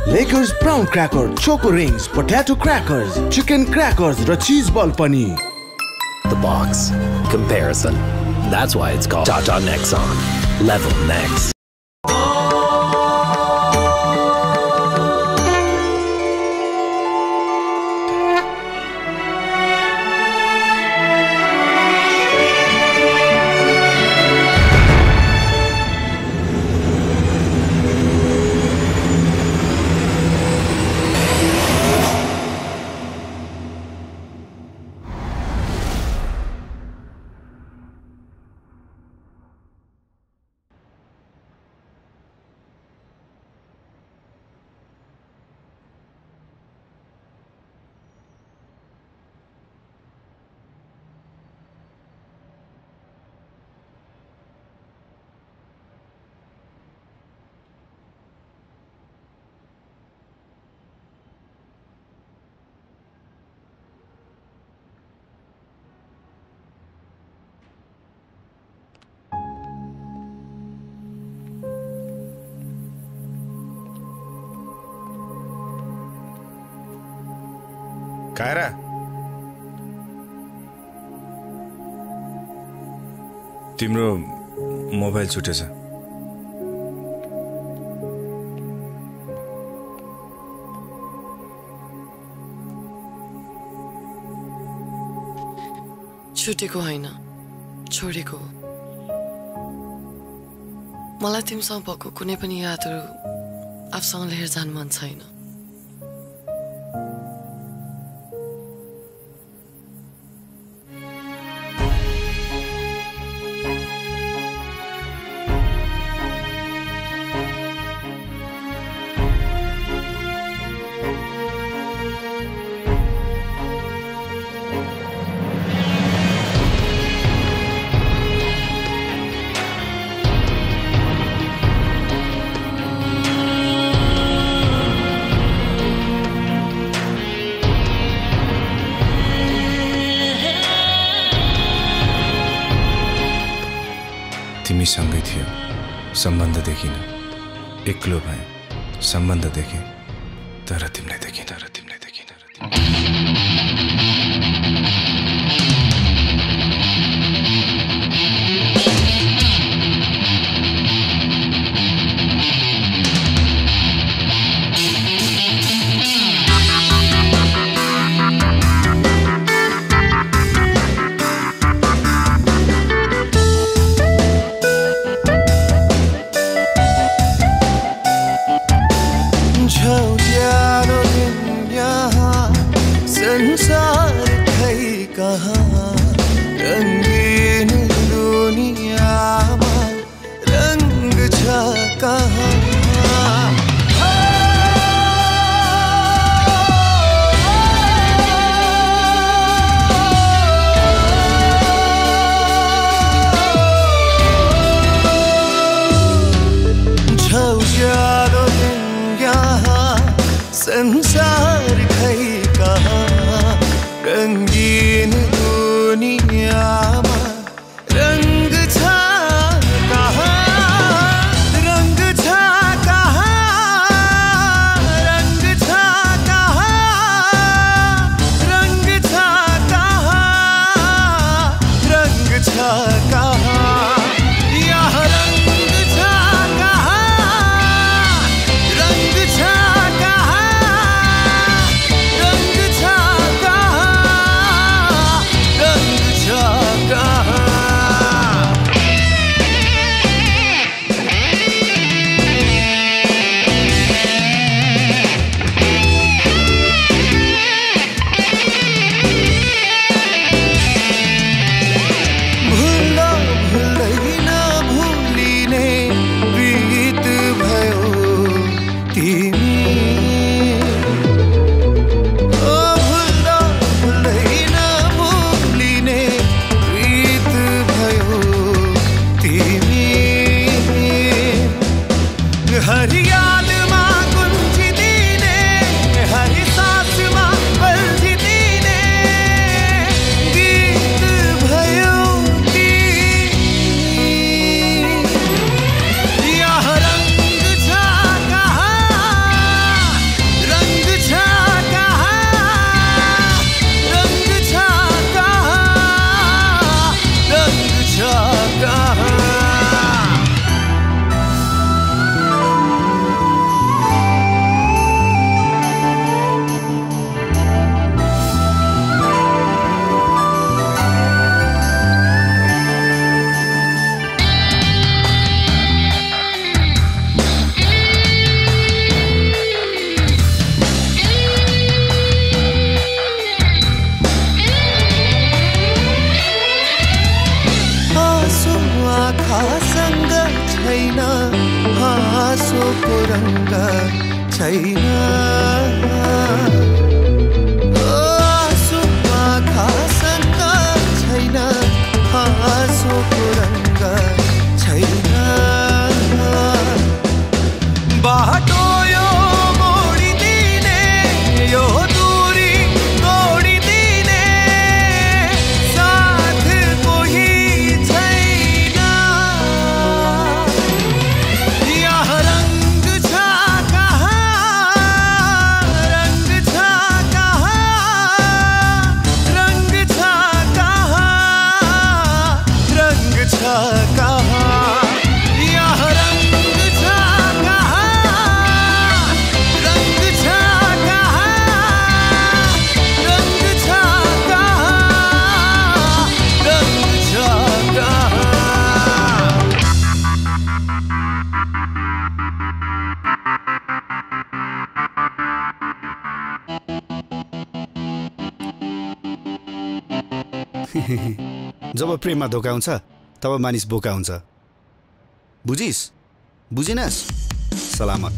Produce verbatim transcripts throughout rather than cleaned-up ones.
Lakers brown cracker, choco rings, potato crackers, chicken crackers र cheese ball पनि. The box. Comparison. That's why it's called Tata Nexon. Level next. Kiara तिम्रो mobile छुटेछ छुटेको हैन छोडेको मलाई तिमीसँग भएको कुनै पनि यादहरू आफूसँग लिएर जान मन छैन तिमीसँगै थियो सम्बन्ध देखिन एक्लो भए सम्बन्ध देखे तर तिमीलाई देखिन तर तिमीलाई देखिन तर संसार खै कहाँ रंगीन दुनियामा रंग छ कहाँ रंग छ कहाँ रंग छ कहाँ रंग छ कहाँ रंग छ कहाँ यहाँ रंग छ कहाँ रंग छ भूलो आँखासँग छैन हाँसोको रङ्ग छैन आँसु आँखासँग छैन हाँसोको रङ्ग छैन बाटो यो मोडिदिने यो दूरी तोडिदिने साथ कोही छैन यहाँ रङ्ग छ कहाँ रङ्ग छ कहाँ रङ्ग छ कहाँ रङ्ग छ कहाँ यहाँ रङ्ग छ कहाँ रङ्ग छ कहाँ रङ्ग छ कहाँ रङ्ग छ कहाँ जब प्रेममा धोका हुन्छ तब मानिस बोका हुन्छ बुझिस बुझिनस् सलामत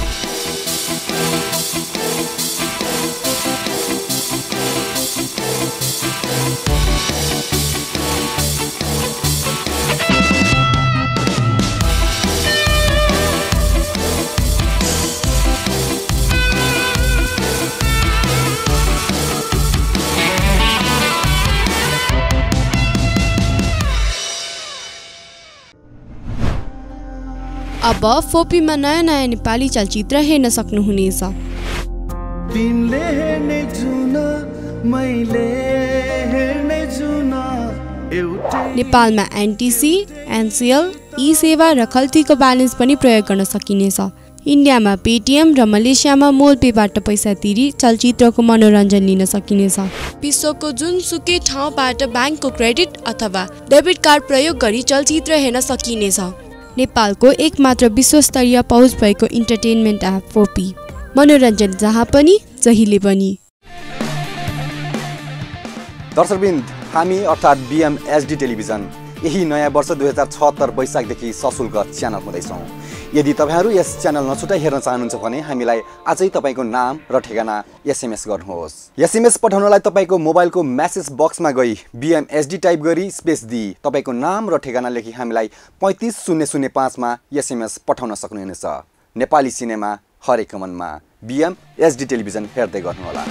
अब फोपीमा नयाँ नयाँ नेपाली चलचित्र हेर्न सक्नुहुनेछ तिमीले हेर्ने जुन मैले हेर्ने जुन एउटै नेपालमा एनटिसी, एनसिएल, ई सेवा र खल्तीको ब्यालेन्स पनि प्रयोग गर्न सकिनेछ। इन्डियामा पेटिएम र मलेसियामा मोलपेबाट पैसा तिरी चलचित्रको मनोरञ्जन लिन सकिनेछ। विश्वको जुनसुकै ठाउँबाट ब्याङ्कको क्रेडिट अथवा डेबिट कार्ड प्रयोग गरी चलचित्र हेर्न सकिनेछ। नेपालको एकमात्र विश्वस्तरीय पहुँच भएको इन्टरटेनमेन्ट एप फोपी, मनोरञ्जन जहाँ पनि जहिले पनि। दर्शकवृन्द, हामी अर्थात् बिएमएसडी टेलिभिजन यही नयाँ वर्ष दुई हजार छहत्तर वैशाखदेखि सशुल्क च्यानल हुँदैछौँ। यदि तपाईँहरू यस च्यानल नछुटाइ हेर्न चाहनुहुन्छ भने हामीलाई आजै तपाईँको नाम र ठेगाना एसएमएस गर्नुहोस्। एसएमएस पठाउनलाई तपाईँको मोबाइलको म्यासेज बक्समा गई बिएमएसडी टाइप गरी स्पेस दिई तपाईँको नाम र ठेगाना लेखी हामीलाई पैँतिस शून्य शून्य पाँचमा एसएमएस पठाउन सक्नुहुनेछ। नेपाली सिनेमा हरेक मनमा बिएमएसडी टेलिभिजन हेर्दै गर्नुहोला।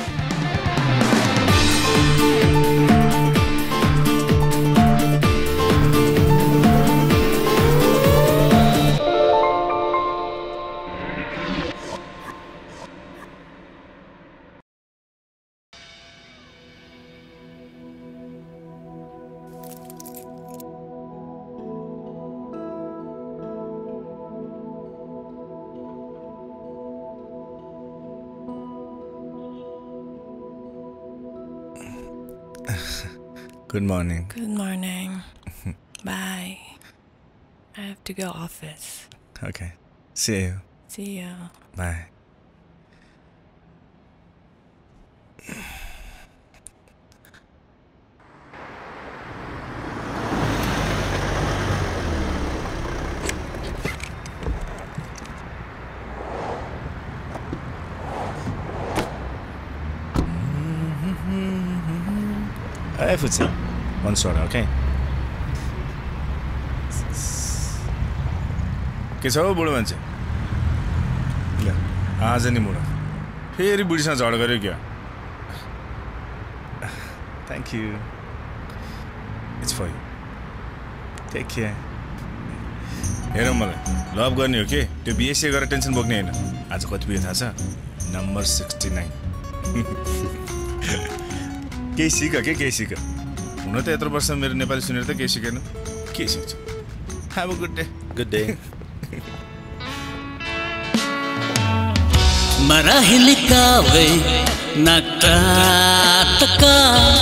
Good morning. Good morning. Bye. I have to go office. Okay. See you. See you. Bye. Hey, Futsi. One soda, okay? के छ हौ बुढो मान्छे? ल आज नि मुडा फेरि बुढीसँग झगडा गर्यो क्या? Thank you. It's for you. Take care. हेरौँ मलाई लभ गर्ने हो के? त्यो बिएससी गरेर टेन्सन बोक्ने होइन। आज कति पुग्यो थाहा छ? Number sixty nine. केही सिक के केही सिक। हुन त यत्रो वर्ष मेरो नेपाली सुनेर त केही सिकेन। के सिक्छु? Have a good day. Good day. Marahilikawe nagtataka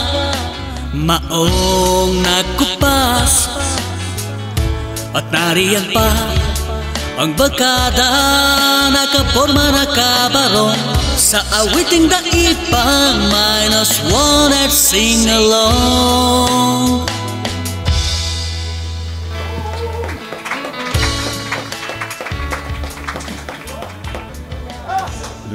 maong nagkupas at nariyan pa ang barkada nakaporma na kabarong sa awiting daipang minus one at sing along.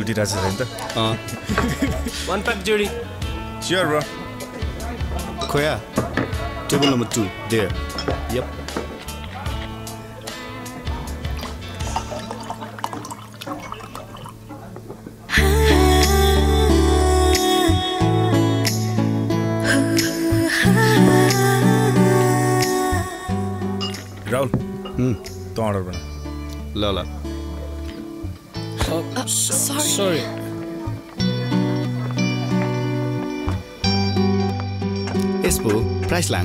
लुटिरहेछ नि त One pack जोडी Sure bro खोया table number two there yep Raul hmm to order bana ल ल Uh, sorry. Sorry यसको price लाङ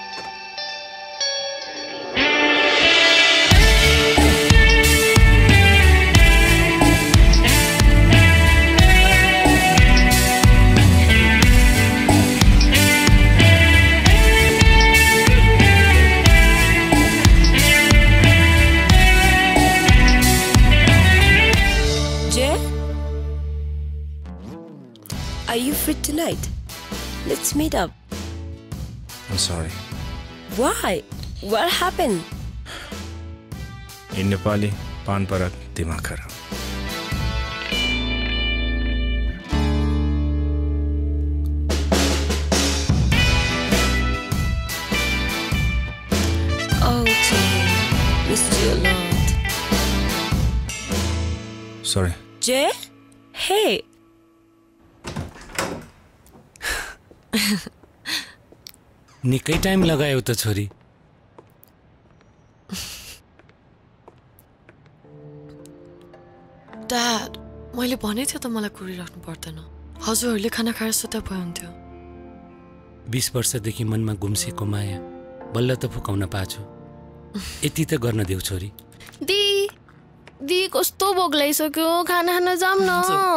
Are you free tonight? Let's meet up. I'm sorry Why? What happened? In Nepali pan parak dimag kharab Oh, Jay. Missed you a lot. Sorry Jay? Hey. निकै time लगायो त छोरी Dad, मैले भने थियो त मलाई कुरिराख्नु पर्दैन हजुरहरूले खाना खाएर सुता भइन्थ्यो बीस वर्षदेखि मनमा गुम्सेको माया बल्ल त फुकाउन पाछु यति त गर्न देऊ छोरी दी दी कस्तो भोक लागिसक्यो खाना खान जाम न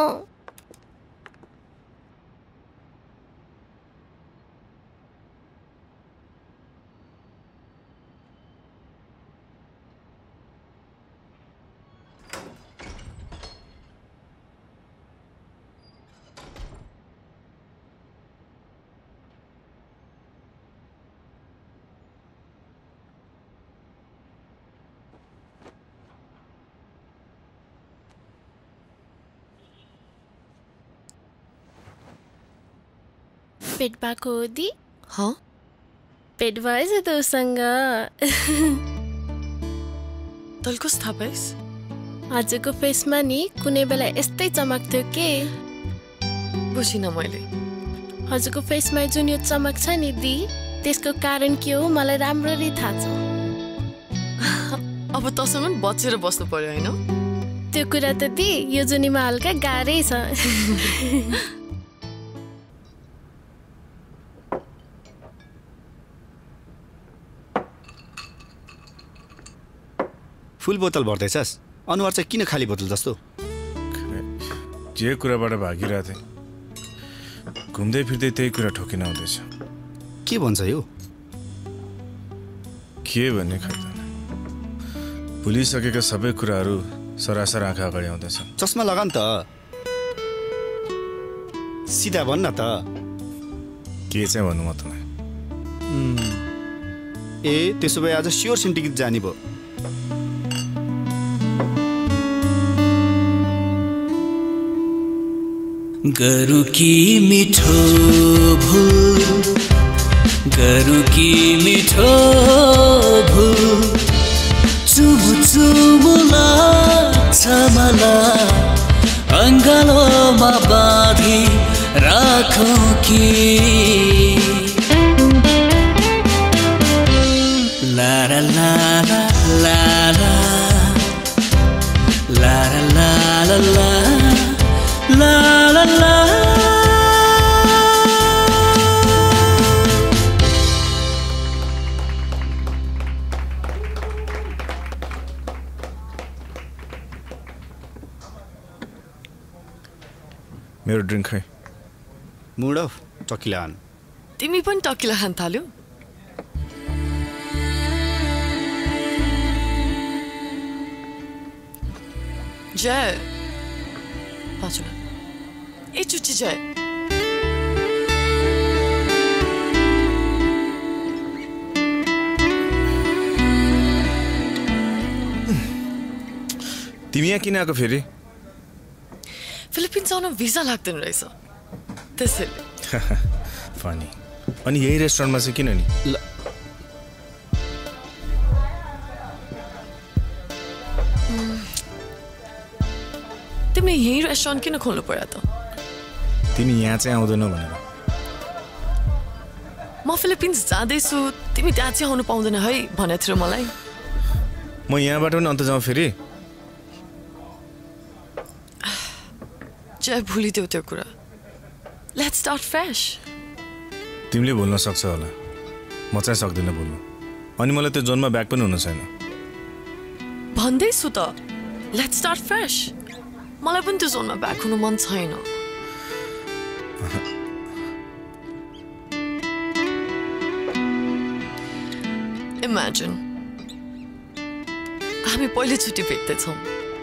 पेट भएको हो दी हाँ पेट भएछ त उसँग तैँले कस्तो थाहा पाइस् हजुरको फेसमा नि कुनै बेला यस्तै चमक्थ्यो के बुझिनँ मैले हजुरको फेसमा जुन यो चमक छ नि दी त्यसको कारण के हो मलाई राम्ररी थाहा छ अब तसँग पनि बचेर बस्नु पर्यो हैन त्यो कुरा त दी यो जुनीमा हल्का गाह्रै छ फुल बोतल भर्दैछस् अनुहार चाहिँ किन खाली बोतल जस्तो जे कुराबाट भागिरहेको थिएँ घुम्दै फिर्दै त्यही कुरा ठोकिन आउँदैछ के भन्छ यो के भन्ने खाइदैन भुलिसकेका सबै कुराहरू सरासर आँखा अगाडि आउँदैछ चस्मा लगा नि त सिधा भन्न त के चाहिँ भन्नु म तँलाई ए त्यसो भए आज स्योर सिन्डिकेट जाने भयो गरु की मिठो भूल गरु की मिठो भूल चुमु चुमु लाग्छ मलाई अङ्गालोमा बाँधी राखौँ कि ला ला ला ला ला ला ला ला ला La la la मेरो ड्रिंक खै मुड अफ टकिला खान तिमी पनि टकिला खान थाल्यौ जय पाचुला ए चुच्ची जय तिमी यहाँ किन आएको फेरि फिलिपिन्स आउन भिजा लाग्दैन रहेछ त्यसैले फनी अनि यही रेस्टुरेन्टमा चाहिँ किन नि ल तिमीले यही रेस्टुरेन्ट किन खोल्नु पर्यो त तिमी यहाँ चाहिँ आउँदैनौ भनेर म फिलिपिन्स जाँदैछु तिमी त्यहाँ चाहिँ आउनु पाउँदैन है भनेको थियो मलाई म यहाँबाट पनि अन्त जाउँ फेरि जय भुलिदेऊ त्यो कुरा लेट्स स्टार्ट फ्रेश तिमीले भुल्न सक्छ होला म चाहिँ सक्दिनँ भुल्नु अनि मलाई त्यो जोनमा ब्याक पनि हुन छैन भन्दैछु त लेट्स स्टार्ट फ्रेश मलाई पनि त्यो जोनमा ब्याक हुनु मन छैन इमेजिन हामी पहिलोचोटि भेट्दैछौँ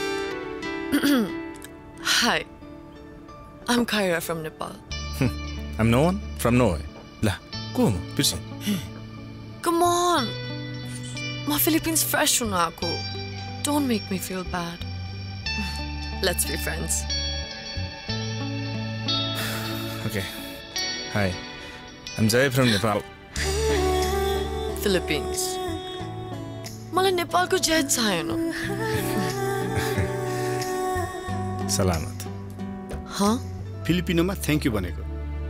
hi I'm Kyra from Nepal. I'm no one from Norway. La, को म बिर्से Come on. म Philippines fresh हुन आएको. Don't make me feel bad. Let's be friends. Okay. Hi. I'm Jay from Nepal. Philippines. मलाई नेपालको जय चाहिएन. सलामत. हाँ? फिलिपिनोमा थ्याङ्क यू भनेको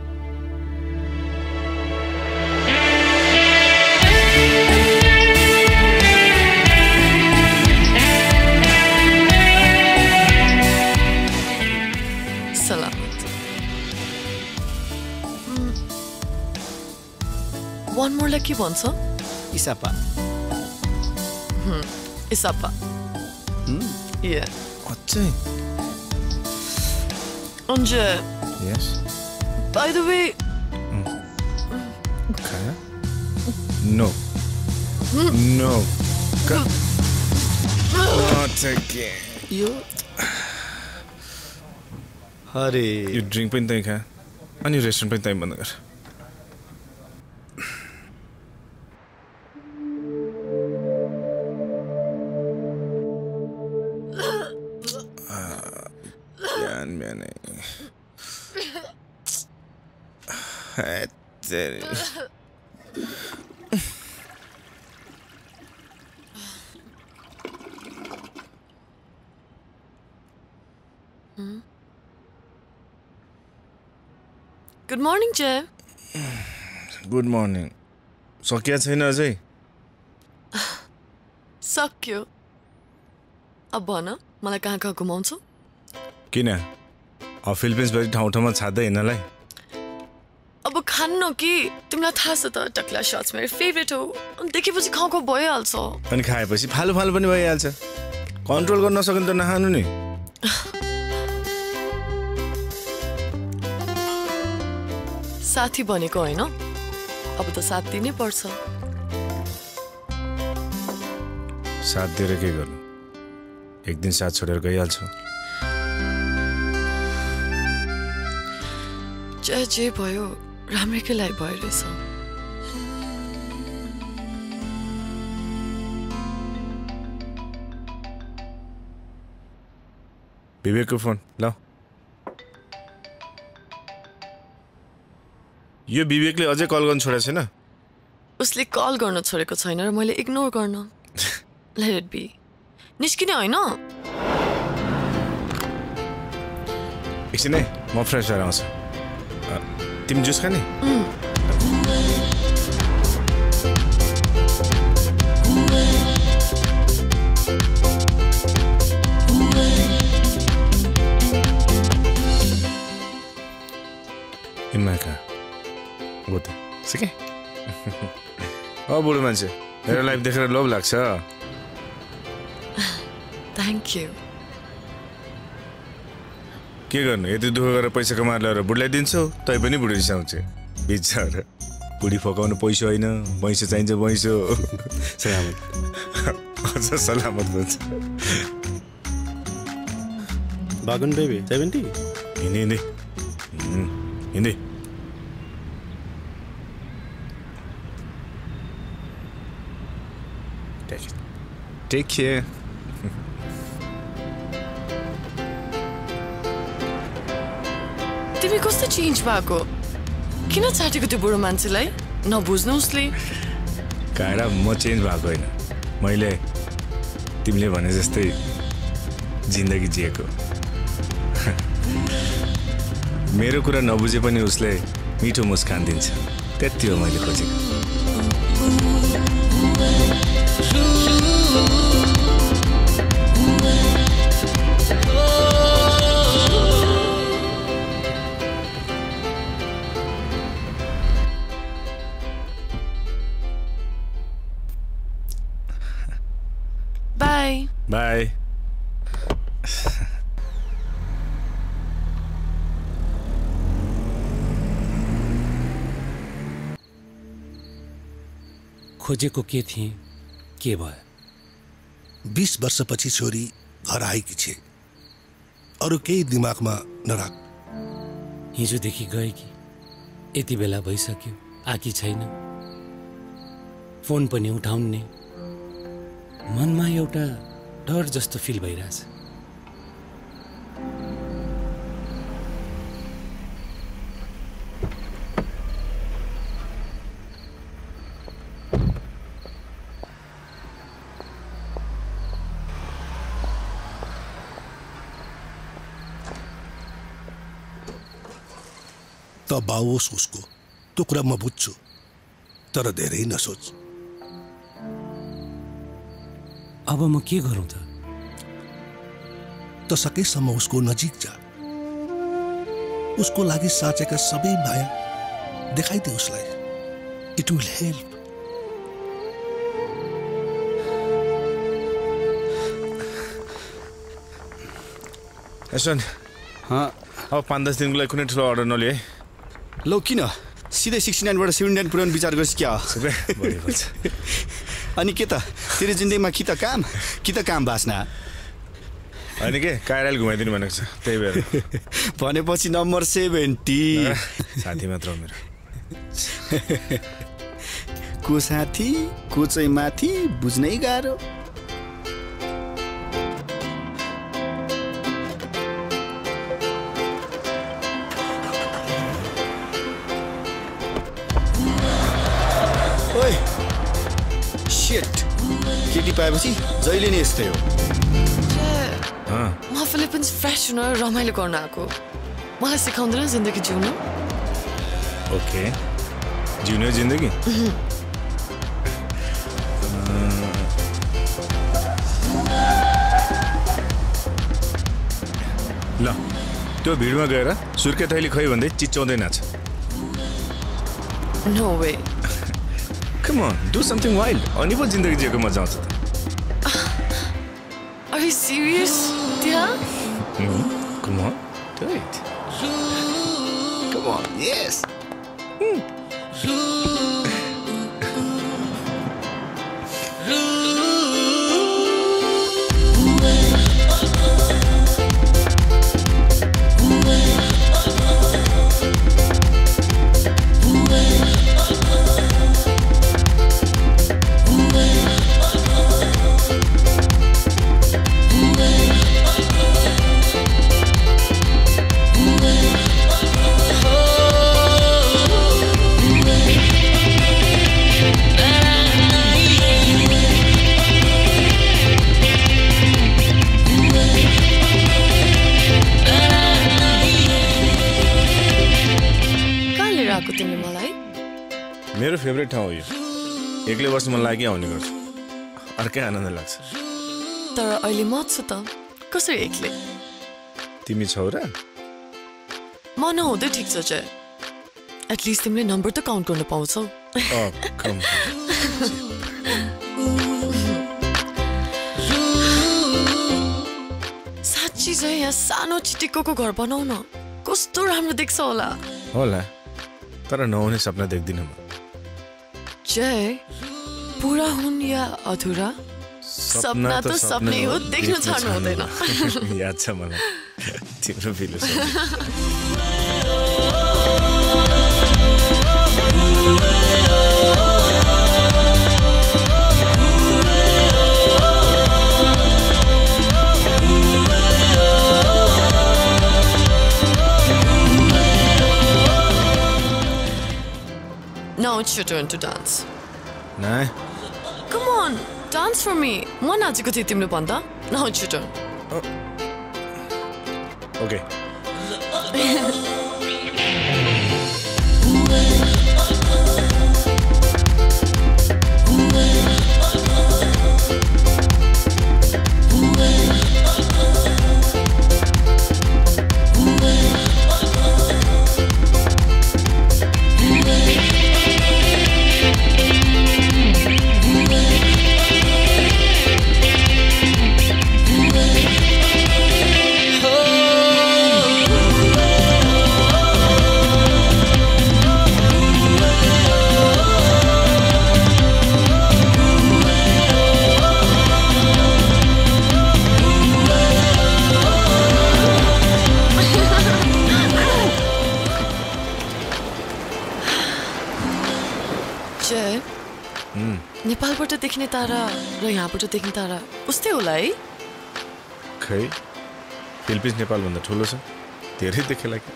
सलामत. वान मोरलाई के भन्छ? इसापा. इसापा. Yeah. अझै Anje. Yes. By the way. Mm. Kaya? No. Mm. No. Ka Not again. You. Hare. You drink पनि त्यही खा अनि रेस्टुरेन्ट पनि त्यही बन्द गर. ध्यान में नहीं. है तेरी. Good morning, Jay. Good morning. सकिया छैन अझै? सक्यो. अब भन मलाई कहाँ कहाँ घुमाउँछौ? किन? अब फिलिपिन्स भरि ठाउँ ठाउँमा छाड्दै हिँड्नलाई? अब खान्न कि तिमीलाई थाहा छ त टक्ला सट्स मेरो फेभरेट हो. अनि देखेपछि खाउ खाउ भइहाल्छ. अनि खाएपछि फालु फालु पनि भइहाल्छ. कन्ट्रोल गर्न नसक्नु त नखानु नि. साथी भनेको होइन. अब त साथ दिनै पर्छ. साथ दिएर के गर्नु? एक दिन साथ छोडेर गइहाल्छु. जे जे भयो राम्रैकै लागि भयो रहेछ. विवेकको फोन ल. यो विवेकले अझै कल गर्न छोडेको छैन? उसले कल गर्न छोडेको छैन र मैले इग्नोर गर्न. Let it be. निस्किने होइन? एकछिन है म फ्रेस भएर आउँछु. तिमी जुस खाने? In my car. Good. सिके? ओ बुढो मान्छे मेरो लाइफ देखेर लोभ लाग्छ. Thank you. के गर्नु यति दुःख गरेर पैसा कमाएर ल्याएर बुढीलाई दिन्छौ तै पनि बुढी रिसाउँछ. बिचारा बुढी फकाउनु पैसा होइन भैँसो चाहिन्छ भैँसो. सलामत. अझ सलामत भन्छ. बागन बेबी सेभेन्टी. हिँडी हिँडी हिँडी. Take it. Take care. तिमी कस्तो चेन्ज भएको किन चाटेको त्यो बुढो मान्छेलाई नबुझ्नु उसले कायरा म चेन्ज भएको होइन मैले तिमीले भने जस्तै जिन्दगी जिएको मेरो कुरा नबुझे पनि उसले मिठो मुस्कान दिन्छ त्यति हो मैले खोजेको बाई बाई खोजेको के थिए के भयो बीस वर्षपछि छोरी घर आएकी छे अरू केही दिमागमा नराख हिजोदेखि गएकी यति बेला भइसक्यो आकी छैन फोन पनि उठाउन्ने मनमा एउटा डर जस्तो फिल भइरहेछ त बाओस् उसको त्यो कुरा म बुझ्छु तर धेरै नसोच अब म के गरौँ त त सकेसम्म उसको नजिक जा उसको लागि साँचेका सबै माया देखाइदे उसलाई इट विल हेल्प यशवन्त अब पाँच दस दिनको लागि कुनै ठुलो अर्डर नलिए लौ किन सिधै सिक्सटी नाइनबाट सेभेन्टी नाइन पुऱ्याउने विचार गर्छ क्या अनि के त तेरो जिन्दगीमा कि त काम कि त काम बाँच्न होइन के कायराले घुमाइदिनु भनेको छ त्यही भएर भनेपछि नम्बर सेभेन्टी साथी मात्र हो मेरो को साथी को चाहिँ माथि बुझ्नै गाह्रो केटी पाएपछि जहिले नै यस्तै हो म फिलिपिन्स फ्रेस हुन रमाइलो गर्न आएको मलाई सिकाउँदैन जिन्दगी जिउनु ओके जिउने जिन्दगी ल त्यो भिडमा गएर सुर्के थैली खै भन्दै चिच्याउँदै नाच no way Come on, do something wild. अनि पो जिन्दगी जिएको मजा आउँछ त Are you serious? Yeah? Mm, come on, do it. Come on, yes. Mm. मेरो फेभरेट ठाउँ हो यो एक्लै बस्नु मन लागि आउने गर्छु अर्कै आनन्द लाग्छ तर अहिले म छु त कसरी एक्लै तिमी छौ र म नहुँदै ठिक छ चाहिँ एटलिस्ट तिमीले नम्बर त काउन्ट गर्न पाउँछौ साँच्ची चाहिँ यहाँ सानो चिटिक्कोको घर बनाउन कस्तो राम्रो देख्छ होला होला तर नहुने सपना देख्दिनँ म जय पूरा हुन् या अधुरा सपना त सपनै हो देख्न छाड्नु हुँदैन याद छ मलाई तिम्रो philosophy it's your turn to dance. Nah. Come on, dance for me. म नाचेको थिएँ तिम्रो भन्दा. Now it's your turn. Okay. नेपालबाट देख्ने तारा र यहाँबाट देख्ने तारा उस्तै होला है? खै फिलिपिन्स नेपालभन्दा ठुलो छ, धेरै देखेला कि।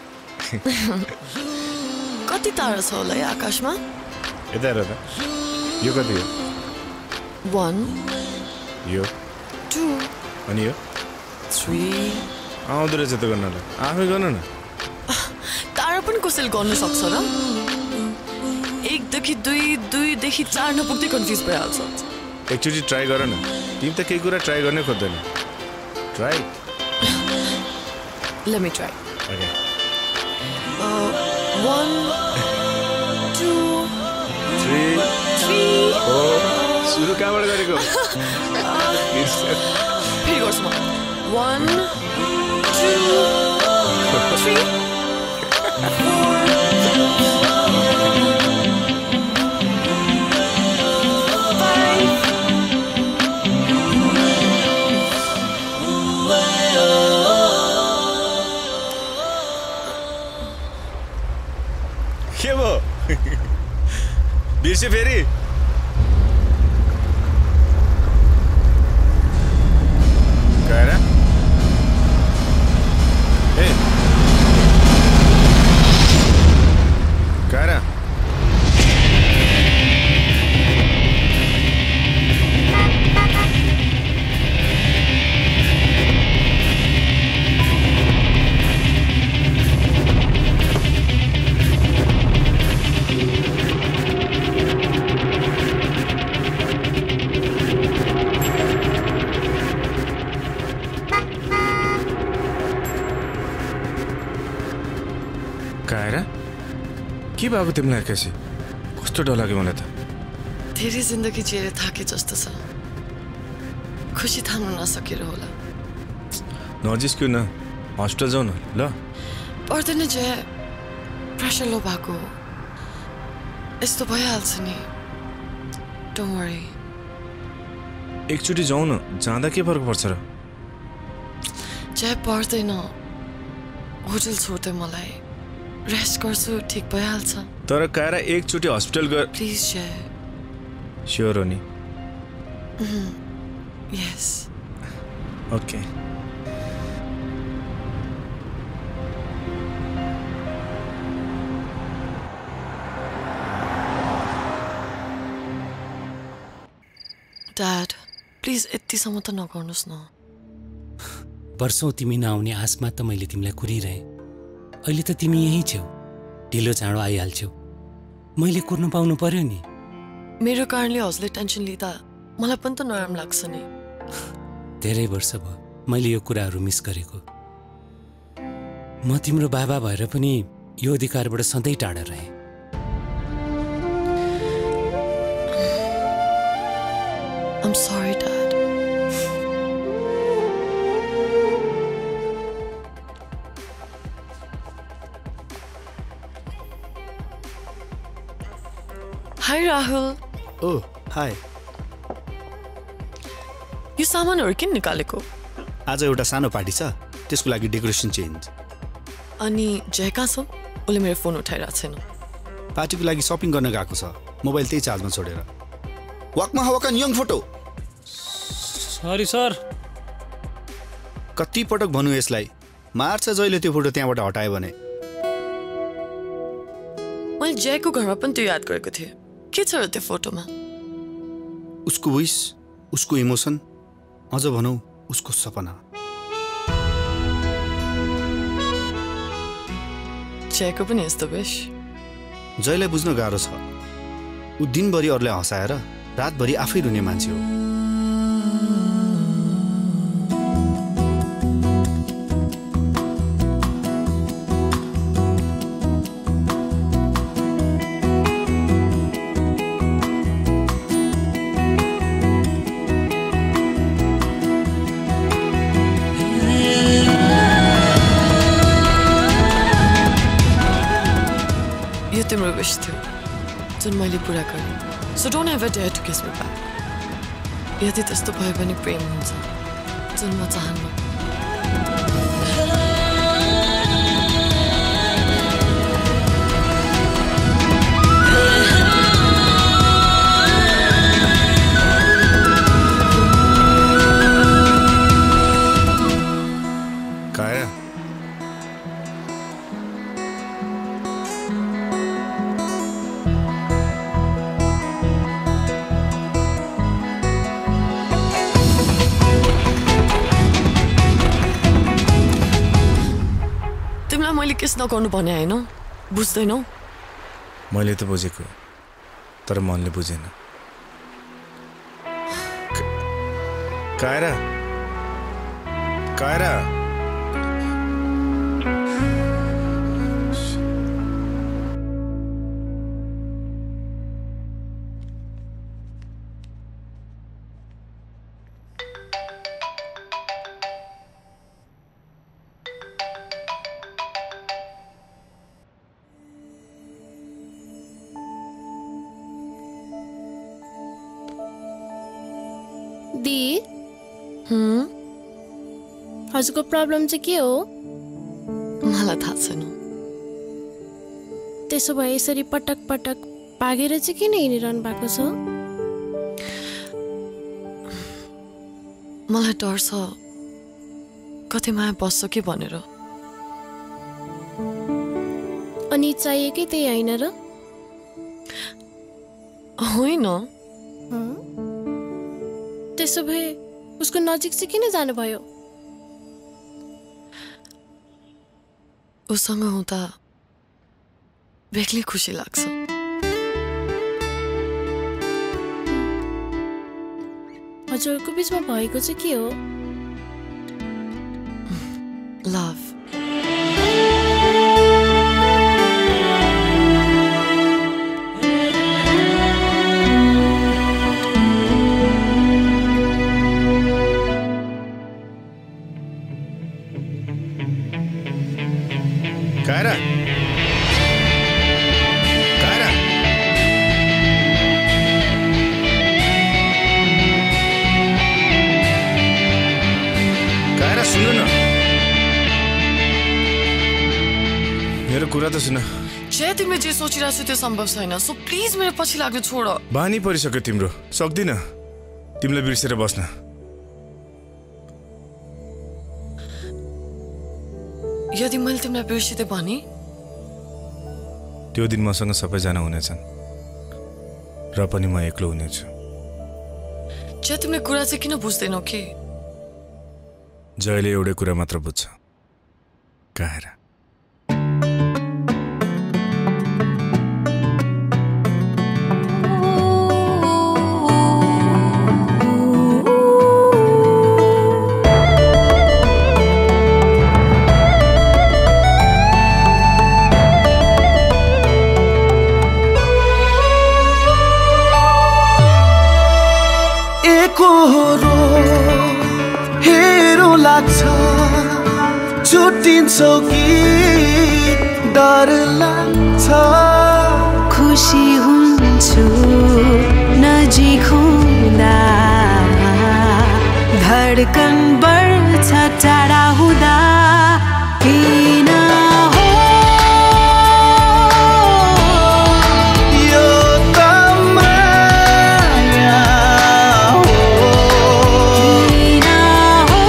कति तारा छ होला है आकाशमा? यता हेर त, यो कति हो? One, यो two, अनि यो three. आउँदो रहेछ त गर्नलाई, आफै गर्नु न। तारा पनि कसैले गर्न सक्छ र? एकदेखि दुई, दुईदेखि चार नपुग्दै कन्फ्युज भइहाल्छ। एकचोटि ट्राई गर न, तिमी त केही कुरा ट्राई गर्नै खोज्दैन। Try. Let me try. Okay. Uh, one, two, three, three. four. सुरु कहाँबाट गरेको? फेरि गर्छु म। One, two, three, four. के भो बिर्से फेरि गएर ए गएर के भएको तिमीलाई कैसी कस्तो डर लाग्यो मलाई त धेरै जिन्दगी जिएर थाके जस्तो छ खुसी थाम्न नसकेर होला नजिस्क्यौ न हस्पिटल जाऊ न ल पर्दैन जे प्रेसर लो भएको यस्तो भइहाल्छ नि डोन्ट वरी एकचोटि जाऊ न जाँदा के फरक पर्छ र जे पर्दैन होटल छोड्दै मलाई रेस्ट गर्छु ठीक भइहाल्छ तर कायरा एकचोटि हस्पिटल गए प्लिज जे श्योर हो नि यस ओके ड्याड प्लिज यतिसम्म त नगर्नुहोस् न वर्षौँ तिमी नआउने आसमा त मैले तिमीलाई कुरिरहेँ अहिले त तिमी यही छेउ ढिलो चाँडो आइहाल्छौ मैले कुर्नु पाउनु पर्यो नि मेरो कारणले हजुरले टेन्सन लिँदा मलाई पनि त नराम लाग्छ नि धेरै वर्ष भयो मैले यो कुराहरू मिस गरेको म तिम्रो बाबा भएर पनि यो अधिकारबाट सधैँ टाढा रहेँ I'm sorry, Dad. Hi, Rahul. Oh, hi. यो सामानहरु किन निकालेको? आज एउटा सानो पार्टी छ, त्यसको लागि डेकोरेसन चेन्ज. अनि जय कहाँ छ? उले मेरो फोन उठाइरा छैन. पार्टीको लागि शपिङ गर्न गएको छ. मोबाइल त्यही चार्जमा छोडेर. वाकमा हावाका यङ फोटो. Sorry sir. कति पटक भन्नु यसलाई? मार्छ जहिले त्यो फोटो त्यहाँबाट हटाए भने. मैले जयको घरमा पनि त्यो याद गरेको थिएँ. के छ र त्यो फोटोमा? उसको विश, उसको इमोसन, अझ भनौँ उसको सपना। जयको पनि यस्तो विश? जयलाई बुझ्न गाह्रो छ। ऊ दिनभरि अरूलाई हँसाएर रातभरि आफै रुने मान्छे हो। तिम्रो विश थियो जुन मैले पुरा गरेँ। So don't ever dare to kiss me back. यदि त्यस्तो भयो भने प्रेम हुन्छ जुन म चाहन्न। मैले किस नगर्नु भने हैन? बुझ्दैनौ? मैले त बुझेको तर मनले बुझेन। कायरा कायरा दी हम्म हजुरको प्रब्लम चाहिँ के हो? मलाई थाहा छैन। त्यसो भए यसरी पटक पटक भागेर चाहिँ किन हिँडिरहनु भएको छ? मलाई डर छ कतै माया बस्छ कि भनेर। अनि चाहिएकै त्यही हैन र? होइन। त्यसो भए उसको नजिक चाहिँ किन जानुभयो? उसँग हुँदा बेग्लै खुसी लाग्छ। हजुरको बिचमा भएको चाहिँ के हो? लभ। कायरा कायरा कायरा सुन्नु न, मेरो कुरा त सुन। जय तिमीले जे सोचिरहेको छु त्यो सम्भव छैन। सो प्लिज मेरो पछि लाग्नु छोड। बानी परिसक्यो तिम्रो, सक्दिन तिमीलाई बिर्सेर बस्न। यदि मैले तिमीलाई बिर्सिदिए भने त्यो दिन मसँग सबैजना हुनेछन् र पनि म एक्लो हुनेछु। जय तिमीले कुरा चाहिँ किन बुझ्दैनौ कि? जयले एउटै कुरा मात्र बुझ्छ, कायरा। हेरो लाग्छ छुट्टिन्छौ कि डर लाग्छ? खुसी हुन्छु नजिक हुँदा, धड्कन बढ्छ टाढा हुँदा। किन हो यो त माया हो? किन हो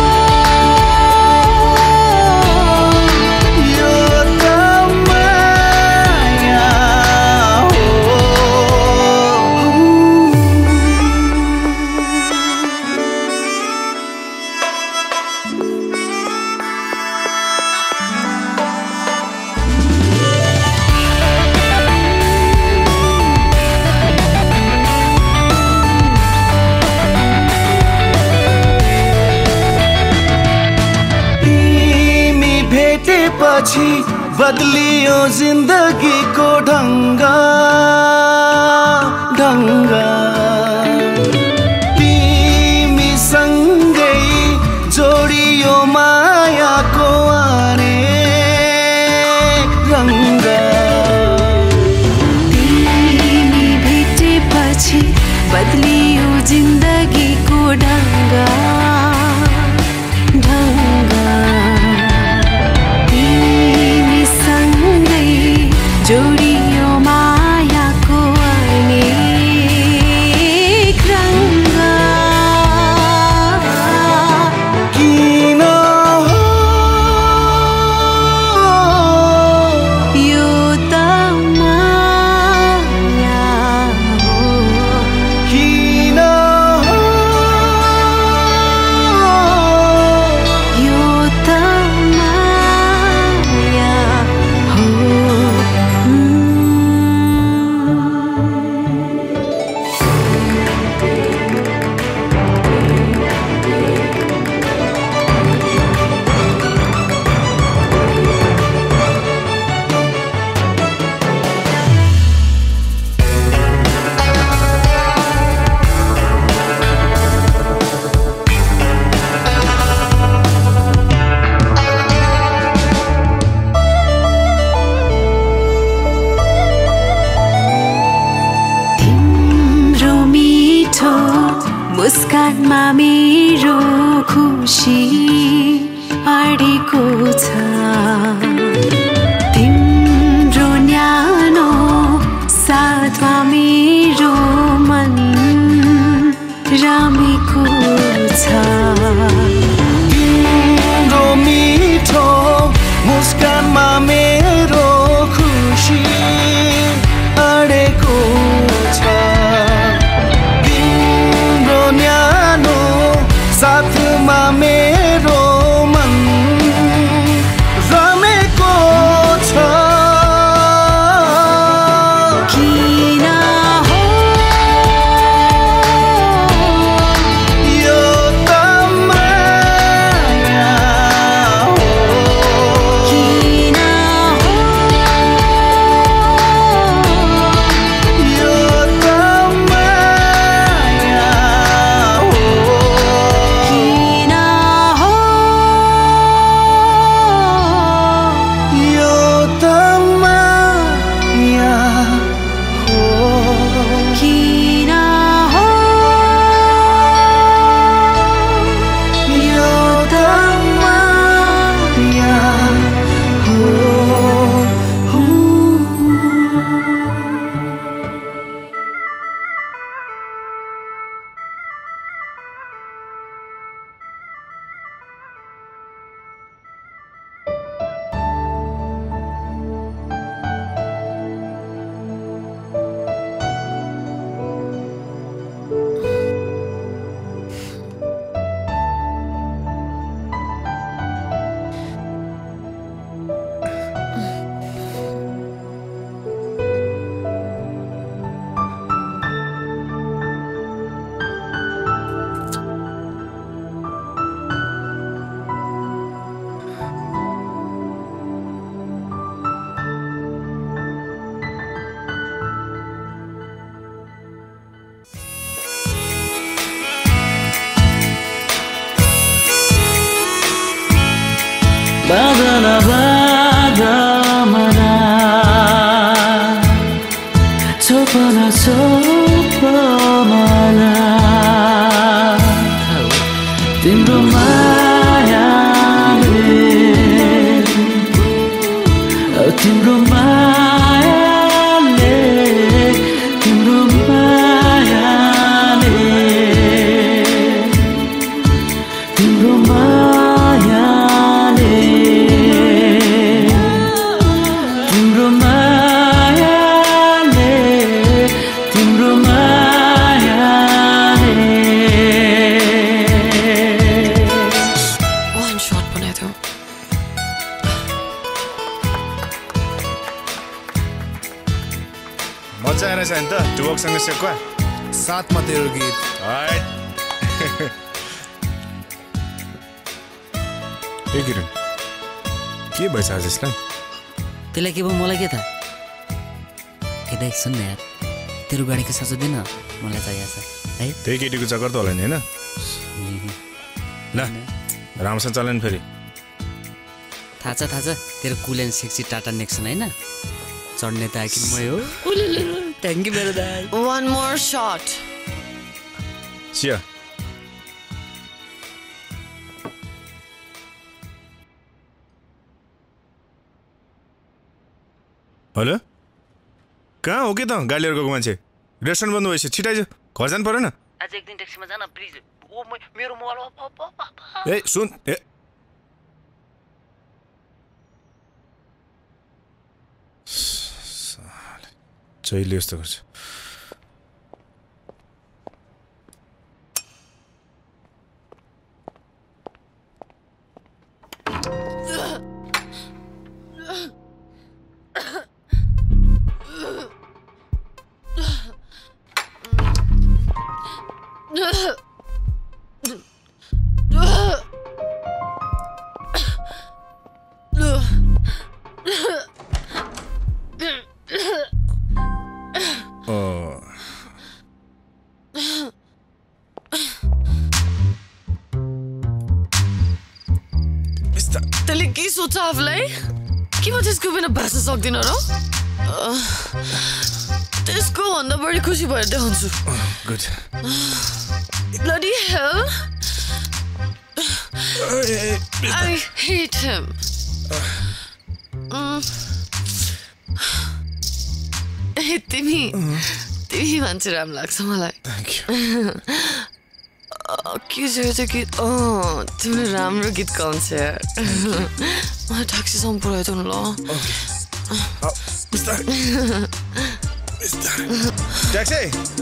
यो त माया हो? पछि बदलियो जिन्दगीको ढङ्ग ढङ्ग तिमीसँगै जोडियो मायाको अनेक रङ्ग तिमी भेटेपछि बदलियो जिन्दगीको ढङ्ग ढङ्ग तिमीसँगै जोडियो मायाको अनेक रङ्ग किन यो त माया हो किन यो त माया हो तिम्रो मिठो मुस्कानमा मेरो खुसी अडेको छ तिम्रो न्यानो साथमा मेरो मन रामेको छ तिम्रो मिठो मुस्कानमा मेरो खुसी अडेको छ तिम्रो न्यानो साथमा मेरो मन रमेको छ किन हो यो त माया हो किन हो यो त माया हो किन हो यो त माया हो किन हो यो त माया हो बादल बादमना छोपना छोपना तिम्रो मायाले तिम्रो मायाले तिम्रो मायाले तिम्रो मायाले तिम्रो मायाले तिम्रो मायाले One shot बनाइदियो मजा आइरहेछ नि त टुबकसँग सेक्वा साथमा तेरो गीत ए किरण के भइछ आज यसलाई त्यसलाई के भयो मलाई के थाहा ए दाइ सुन न यार तेरो गाडीको साँचो दिन मलाई चाहिएको छ है त्यही केटीको चक्कर त होला नि होइन ल राम्रोसँग चल्यो नि फेरि थाहा छ थाहा छ तेरो cool and sexy Tata Nexon होइन चढ्ने त आखिर मै हो थ्याङ्क यू मेरो दाइ One more shot. चिया हेलो कहाँ हो कि त गाडी लिएर गएको मान्छे रेस्टुरेन्ट बन्द भएछ छिटाइज घर जानु परेन आज एक दिन ट्याक्सीमा जान प्लिज ओ मेरो मोबाइल ए सुन ए जहिले यस्तो गर्छ त्यसले के सोच्छ आफूलाई के म त्यसको बिना बाँच्न सक्दिनँ र त्यसको भन्दा बढी खुसी भएर देखाउँछु good Bloody hell I hate him ए तिमी तिमी मान्छे राम्रो लाग्छ मलाई के छ कि अँ तिमीले राम्रो गीत गाउँछ मलाई ट्याक्सीसम्म पुऱ्याइदिनु ल ट्याक्सी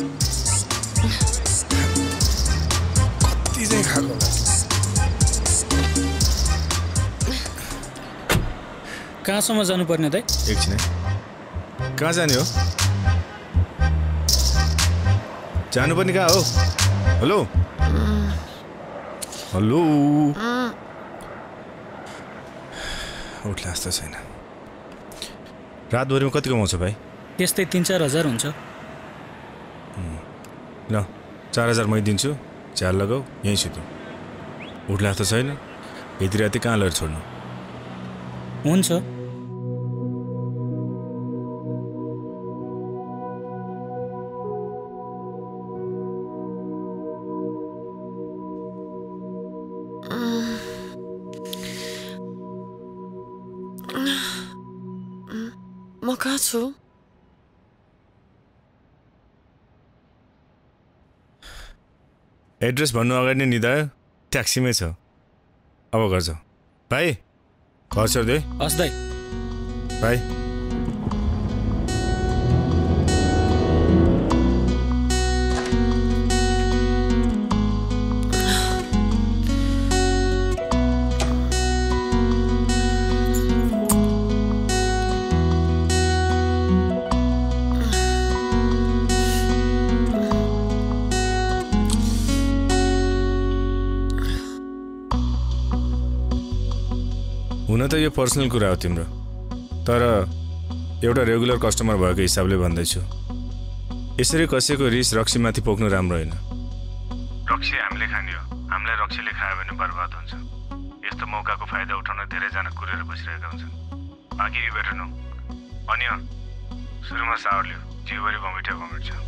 कति चाहिँ खाएको कहाँसम्म जानुपर्ने त एकछिन है कहाँ जाने हो जानुपर्ने कहाँ हो हेलो हेलो उठ्ला जस्तो छैन रातभरिमा कति कमाउँछ भाइ त्यस्तै तिन चार हजार हुन्छ ल चार हजार मै दिन्छु चार लगाऊ यहीँ सुतु उठ्ला जस्तो छैन यति राति कहाँ लगेर छोड्नु हुन्छ म कहाँ छु एड्रेस भन्नु अगाडि नै निदा ट्याक्सीमै छ अब घर जाऊ भाइ घर छोडिदियो है हस् दाइ भाइ हुन त यो पर्सनल कुरा हो तिम्रो तर एउटा रेगुलर कस्टमर भएको हिसाबले भन्दैछु यसरी कसैको रिस रक्सीमाथि पोख्नु राम्रो होइन रक्सी हामीले खाने हो हामीलाई रक्सीले खायो भने बर्बाद हुन्छ यस्तो मौकाको फाइदा उठाउन धेरैजना कुरेर बसिरहेका हुन्छन् बाँकी यु बेटर नो अनि सुरुमा सावर लियो जिउभरि भमिट्यो भमिट छ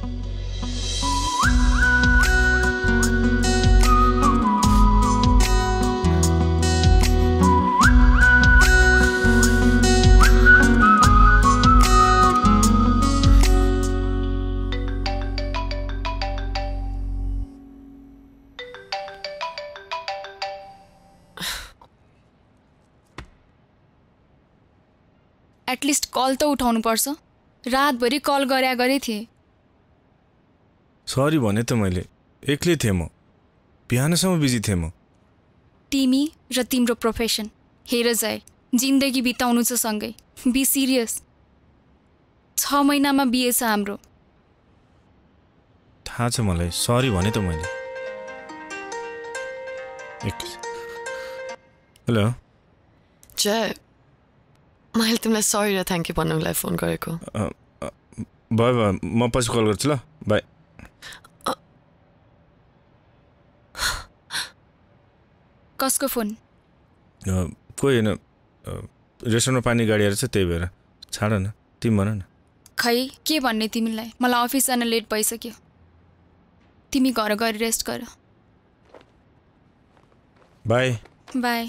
एटलिस्ट कल त उठाउनु पर्छ रातभरि कल गरे गरे थिए सरी भने त मैले एक्लै थिएँ म बिहानसम्म बिजी थिएँ म तिमी र तिम्रो प्रोफेसन हेर जाए जिन्दगी बिताउनु छ सँगै बी सिरियस छ महिनामा बिहे छ हाम्रो थाहा छ मलाई सरी भने त मैले हेलो जय मैले तिमीलाई सरी र थ्याङ्क यू भन्नुलाई फोन गरेको भयो भयो म पछि कल गर्छु ल बाई कसको फोन कोही होइन रेस्टुरेन्टमा पानी गाडीहरू छ त्यही भएर छाड न तिमी भन न खै के भन्ने तिमीलाई मलाई अफिस जान लेट भइसक्यो तिमी घर गएर रेस्ट गर बाई बाई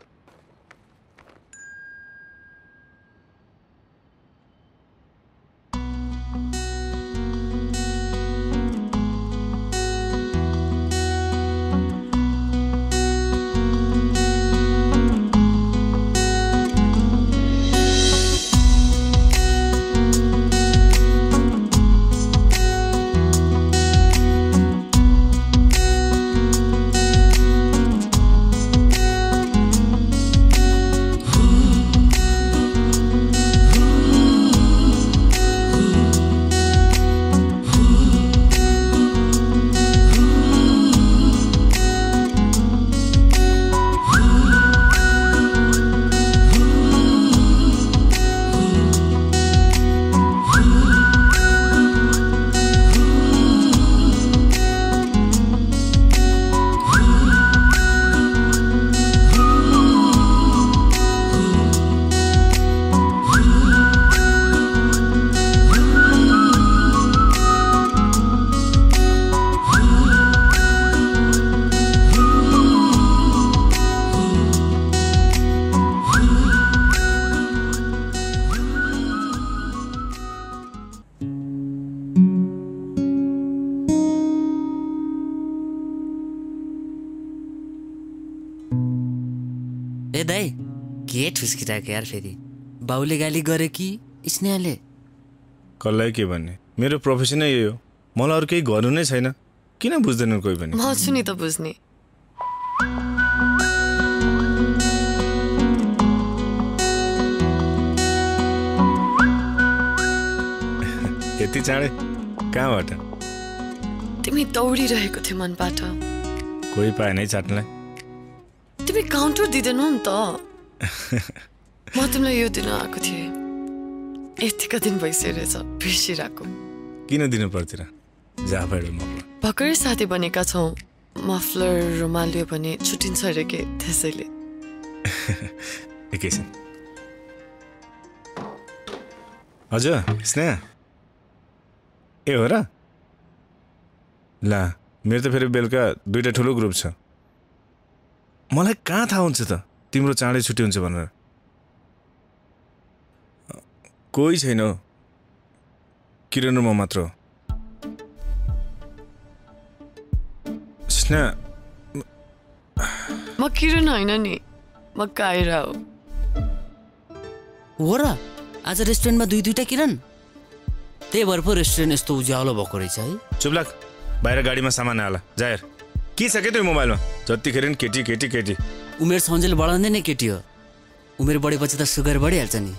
ए दाई के ठुस्किरहेको यार फेरि बाउले गाली गरे कि स्नेहले कसलाई के भन्ने मेरो प्रोफेसन नै यही हो मलाई अरू केही गर्नु नै छैन किन बुझ्दैनन् कोही पनि म छु नि त बुझ्ने यति चाँडै कहाँबाट तिमी दौडिरहेको थियो मनबाट कोही पाएन है चाट्नलाई तिमी काउन्टर दिँदैनौ नि त म तिमीलाई यो दिन आएको थिएँ यतिका दिन भइसकेछ बिर्सिरहेको किन दिनु पर्थ्यो र जाफाइड मफलर भर्खरै साथी बनेका छौँ मफलर रुमाल्यो भने छुट्टिन्छ अरे के त्यसैले एकैछिन हजुर स्नेहा ए हो र ला मेरो त फेरि बेलुका दुईटा ठुलो ग्रुप छ मलाई कहाँ थाहा हुन्छ त तिम्रो चाँडै छुट्टी हुन्छ भनेर कोही छैन किरण र म मात्र स्नेहा म किरण होइन नि म काइरा हो हो र आज रेस्टुरेन्टमा दुई दुईटा किरण त्यही भएर पो रेस्टुरेन्ट यस्तो उज्यालो भएको रहेछ है चुप लाग बाहिर गाडीमा सामान हाल जायर के छ के त्यो मोबाइलमा जतिखेर नि केटी केटी केटी उमेर सन्जेल बढाउँदै नै केटी हो उमेर बढेपछि त सुगर बढिहाल्छ नि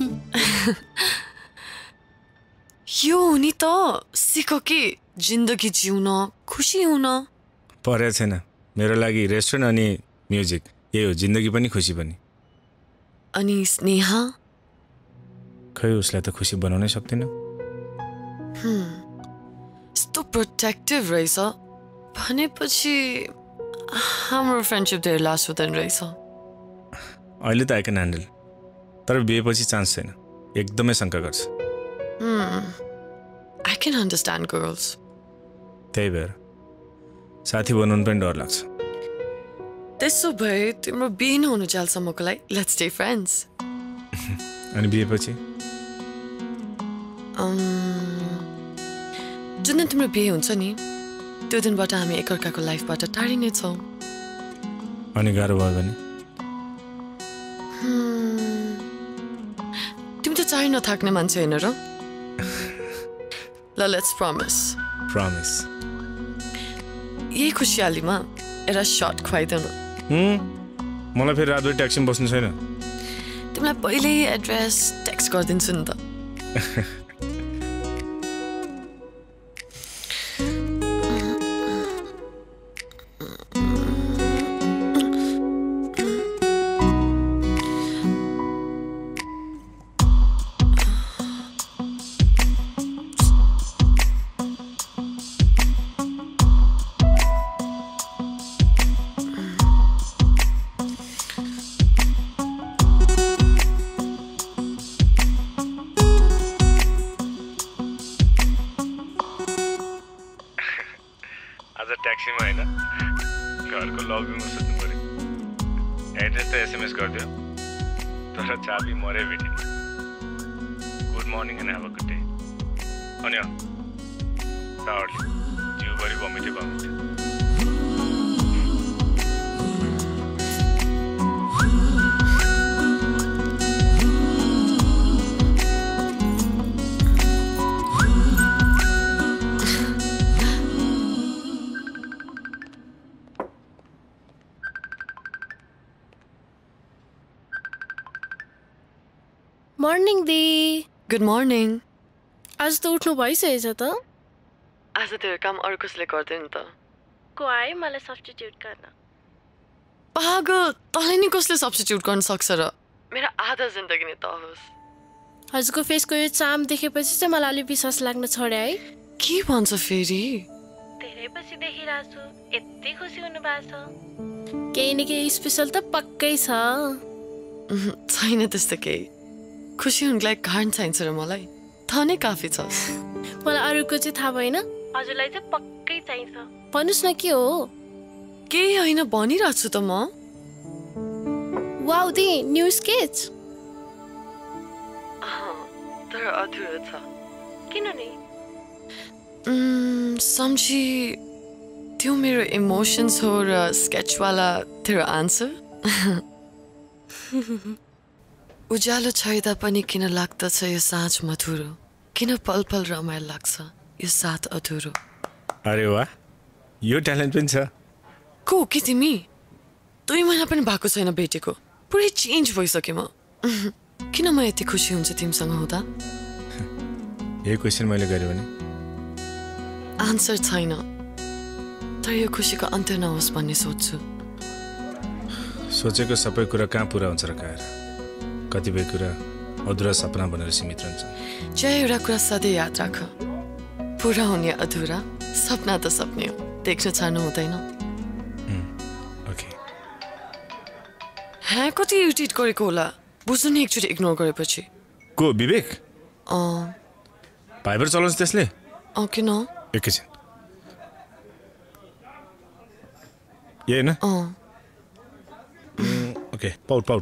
यो हो नि त सिको कि जिन्दगी जिउन खुसी हुन परेको छैन मेरो लागि रेस्टुरेन्ट अनि म्युजिक यही हो जिन्दगी पनि खुसी पनि अनि स्नेहा खै उसलाई त खुसी बनाउनै सक्दिन यस्तो प्रोटेक्टिभ रहेछ भनेपछि हाम्रो फ्रेन्डसिप धेरै लास्ट हुँदैन रहेछ अहिले त आई क्यान ह्यान्डल तर बिहेपछि चान्स छैन एकदमै शङ्का गर्छ आई क्यान अन्डरस्ट्यान्ड गर्ल्स त्यही भएर साथी बनाउनु पनि डर लाग्छ त्यसो भए तिम्रो बिहे नहुनु जालसम्मको लागि लेट्स स्टे फ्रेन्ड्स अनि बिहेपछि जुन दिन तिम्रो बिहे हुन्छ नि त्यो दिनबाट हामी एकअर्काको लाइफबाट टाढिने छौँ अनि गाह्रो भयो भने तिमी त चाहि नथाक्ने मान्छे होइन र ल लेट्स प्रमिस प्रमिस यही खुसियालीमा एउटा सर्ट खुवाइदेऊ न मलाई फेरि रातभरि ट्याक्सीमा बस्नु छैन तिमीलाई पहिल्यै एड्रेस टेक्स्ट गरिदिन्छु नि त घरको लबीमा सोध्नु पर्यो एड्रेस त एसएमएस गरिदियो तर चाबी मरे भेटिन good morning and have a good day अनि टावरले जिउभरि भमिटे भमिटे मर्निङ दी गुड मर्निङ आज त उठ्नु भइसकेछ त आज तेरो काम अरू कसले गर्दैन त को आयो मलाई सब्स्टिट्युट गर्न पागल तँलाई नि कसले सब्स्टिट्युट गर्न सक्छ र मेरो आधा जिन्दगी नै त होस् हजुरको फेसको यो चाम देखेपछि चाहिँ मलाई अलिक विश्वास लाग्न छोड्यो है के भन्छ फेरि धेरै पछि देखिरहेको छु यति खुसी हुनु भएको छ केही न केही स्पेसल त पक्कै छ छैन त्यस्तो केही खुसी हुनुको लागि कारण चाहिन्छ र मलाई थाहा नै काफी छ मलाई अरूको चाहिँ थाहा भएन हजुरलाई चाहिँ पक्कै चाहिन्छ भन्नुहोस् न के हो केही होइन भनिरहेको छु त म वाउ दी न्यू स्केच तर अधुरो छ किन नि सम्झी त्यो मेरो इमोसन्स हो र स्केचवाला तेरो आन्सर उज्यालो छैदा पनि किन लाग्दछ यो साँझ मधुरो किन पल पल रमाइलो लाग्छ यो साथ अधुरो अरे वाह यो ट्यालेन्ट पनि छ को के तिमी दुई महिना पनि भएको छैन भेटेको पुरै चेन्ज भइसकेँ म किन म यति खुसी हुन्छु तिमीसँग हुँदा यही क्वेसन मैले गरेँ भने आन्सर छैन तर यो खुसीको अन्त्य नहोस् भन्ने सोच्छु सोचेको सबै कुरा कहाँ पुरा हुन्छ र काएर कतिपय कुरा अधुरा सपना बनेर सीमित रहन्छ जय एउटा कुरा सधैँ याद राख पुरा हुने अधुरा सपना त सपने हो देख्न छाड्नु हुँदैन ओके हाँ कति इरिटेट गरेको होला बुझ्नु नि एकचोटि इग्नोर गरेपछि को विवेक अँ भाइबर चलाउँछ त्यसले अँ किन एकैछिन यही होइन अँ ओके पाउट पाउट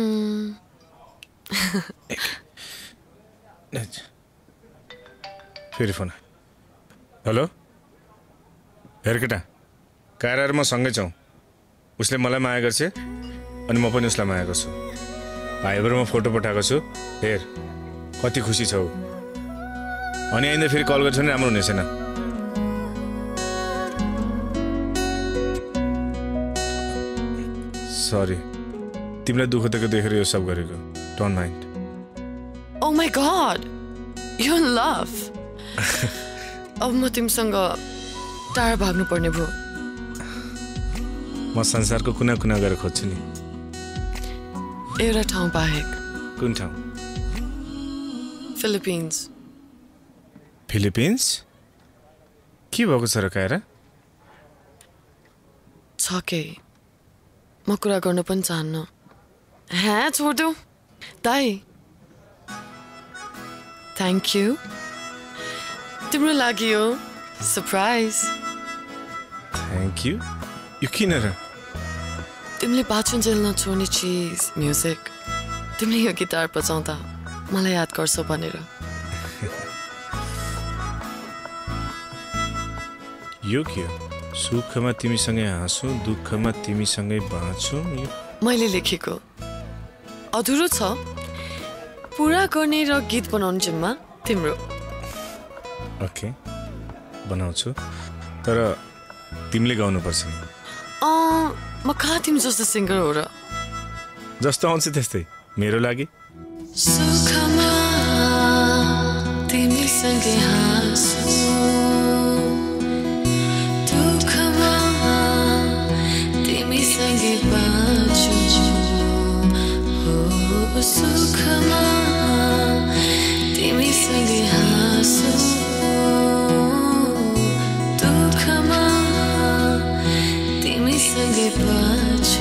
फेरि फोन हेलो हेर केटा काएर म सँगै छौँ उसले मलाई माया गर्छ अनि म पनि उसलाई माया गर्छु भाइबरमा फोटो पठाएको छु हेर कति खुसी छौ अनि आइन्दा फेरि कल गर्छु भने राम्रो हुने छैन सरी तिमीलाई दुःख दिएको देखेर यो सब गरेको don't mind Oh my god you're in love अब म तिमीसँग टाढा भाग्नु पर्ने भयो म संसारको कुना कुना गएर खोज्छु नि एउटा ठाउँ बाहेक कुन ठाउँ फिलिपिन्स फिलिपिन्स के भएको छ र काएर छ केही म कुरा गर्न पनि चाहन्न हाँ छोडिदेऊ दाई थ्याङ्क यू तिम्रो लागि हो सरप्राइज थ्याङ्क यू यो किन र तिमीले बाँचुन जेल नछोड्ने चिज म्युजिक तिमीले यो गिटार बजाउँदा मलाई याद गर्छौ भनेर यो के हो सुखमा तिमीसँगै हाँसु दुःखमा तिमीसँगै बाँचु मैले लेखेको अधुरो छ पुरा गर्ने र गीत बनाउने जिम्मा तिम्रो ओके बनाउँछु तर तिमीले गाउनुपर्छ नि अँ म कहाँ तिमी जस्तो सिङ्गर हो र जस्तो आउँछ त्यस्तै मेरो लागि सुखमा तिमीसँगै हाँसु दुःखमा तिमीसँगै बाँचु हो सुखमा तिमीसँगै हाँसु दुःखमा तिमीसँगै बाँचु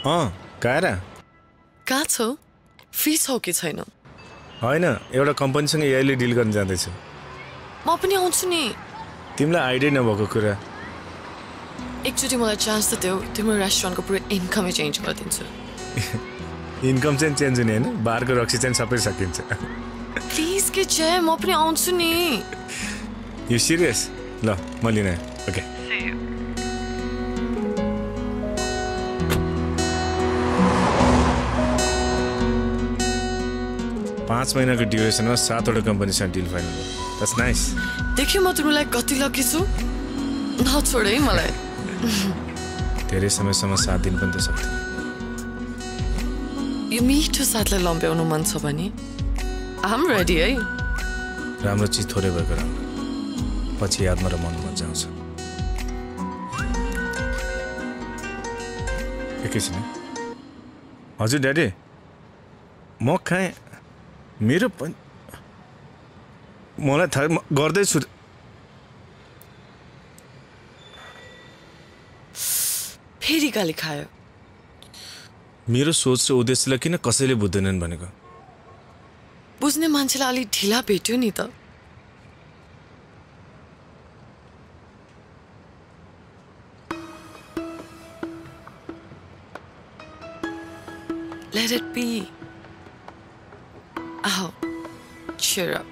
अँ कायरा कहाँ छौ फ्री छौ कि छैन होइन एउटा कम्पनीसँग यहीले डिल गर्न जाँदैछु म पनि आउँछु नि तिमीलाई आइडिया नभएको कुरा एकचोटि मलाई चान्स त देऊ तिम्रो रेस्टुरेन्टको पुरै इन्कमै चेन्ज गरिदिन्छु इन्कम चाहिँ चेन्ज हुने होइन बारको रक्सी चाहिँ सबै सकिन्छ प्लिज के जय म पनि आउँछु नि यु सिरियस ल म लिन ओके पाँच महिनाको ड्युरेसनमा सातवटा कम्पनीसँग डिल फाइनल भयो द्याट्स नाइस देख्यो म तिमीलाई कति लकी छु नछोड है मलाई धेरै समयसम्म साथ दिन पनि त सक्थ्यो यो मिठो साथलाई लम्ब्याउनु मन छ भने आम रेडी है राम्रो चिज थोरै भएको राम्रो पछि यादमा र मनमा मजा आउँछ एकैछिन हजुर ड्याडी म खाएँ मेरो पनि मलाई थाहा गर्दैछु फेरि गाली खायो मेरो सोच र उद्देश्यलाई किन कसैले बुझ्दैनन् भनेको बुझ्ने मान्छेलाई अलि ढिला भेट्यो नि त Let it be. Oh, cheer up.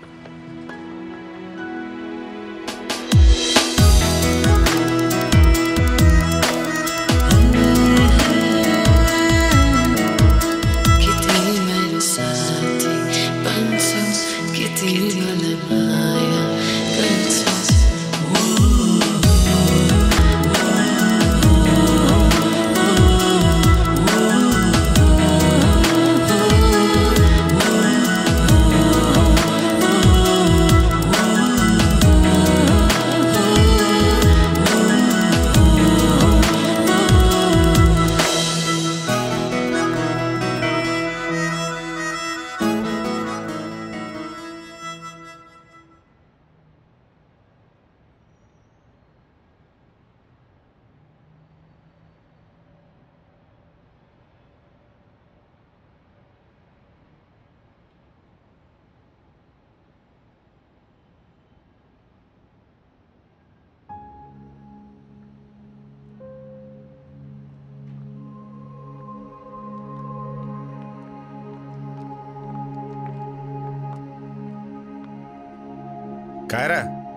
Kiara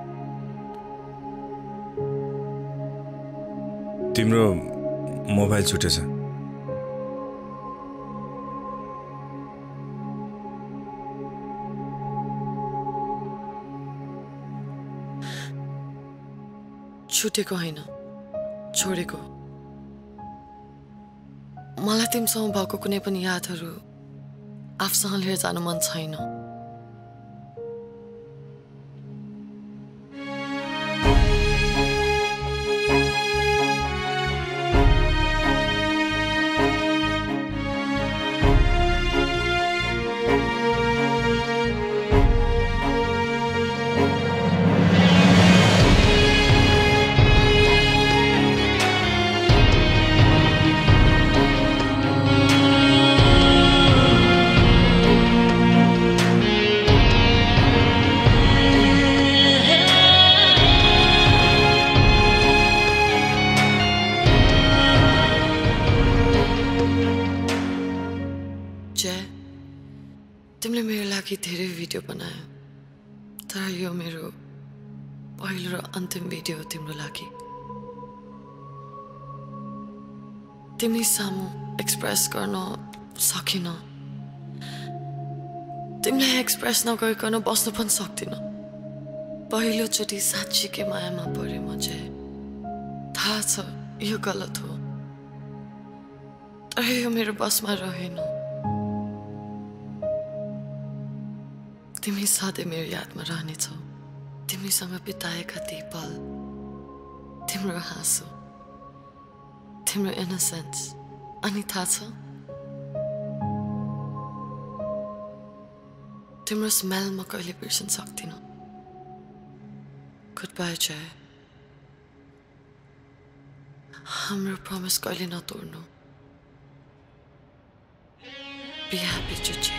तिम्रो मोबाइल छुटेछ छुटेको होइन छोडेको मलाई तिमीसँग भएको कुनै पनि यादहरू आफूसँग लिएर जानु मन छैन तिमीले मेरो लागि धेरै भिडियो बनायो तर यो मेरो पहिलो र अन्तिम भिडियो हो तिम्रो लागि तिमी सामु एक्सप्रेस गर्न सकिन तिमीलाई एक्सप्रेस नगरिकन बस्न पनि सक्दिन पहिलोचोटि साँच्चीकै मायामा परेँ म चाहिँ थाहा छ यो गलत हो तर यो मेरो बसमा रहेन तिमी सधैँ मेरो यादमा रहनेछौ तिमीसँग बिताएका ती पल तिम्रो हाँसो तिम्रो इनोसेन्स अनि थाहा छ तिम्रो स्मेल म कहिले बिर्सन सक्दिन गुड बाई जय हाम्रो प्रमिस कहिले नतोड्नु Be happy, Chuchi.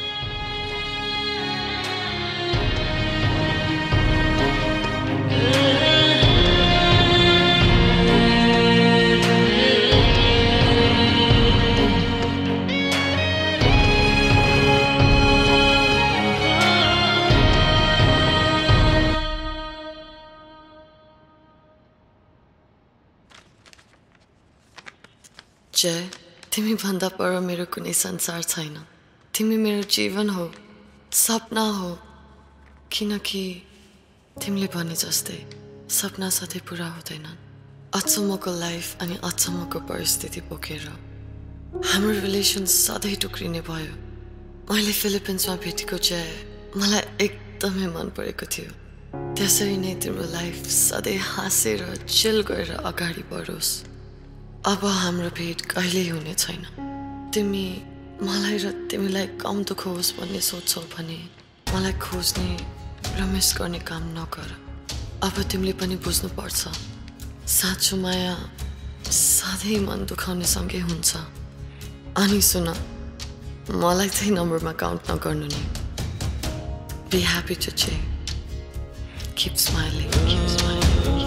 जय तिमी भन्दा पर मेरो कुनै संसार छैन तिमी मेरो जीवन हो सपना हो किनकि तिमीले भने जस्तै सपना सधैँ पुरा हुँदैनन् अचम्मको लाइफ अनि अचम्मको परिस्थिति बोकेर हाम्रो रिलेसन सधैँ टुक्रिने भयो मैले फिलिपिन्समा भेटेको जय मलाई एकदमै मन परेको थियो त्यसरी नै तिम्रो लाइफ सधैँ हाँसेर चिल गरेर अगाडि बढोस् अब हाम्रो भेट कहिल्यै हुने छैन तिमी मलाई र तिमीलाई कम दुःख होस् भन्ने सोच्छौ भने मलाई खोज्ने र मिस गर्ने काम नगर अब तिमीले पनि बुझ्नुपर्छ साँचो माया सधैँ मन दुखाउनेसँगै हुन्छ अनि सुन मलाई चाहिँ नम्बरमा काउन्ट नगर्नु नि बी ह्याप्पी टु चे किप स्माइलिङ किप स्माइलिङ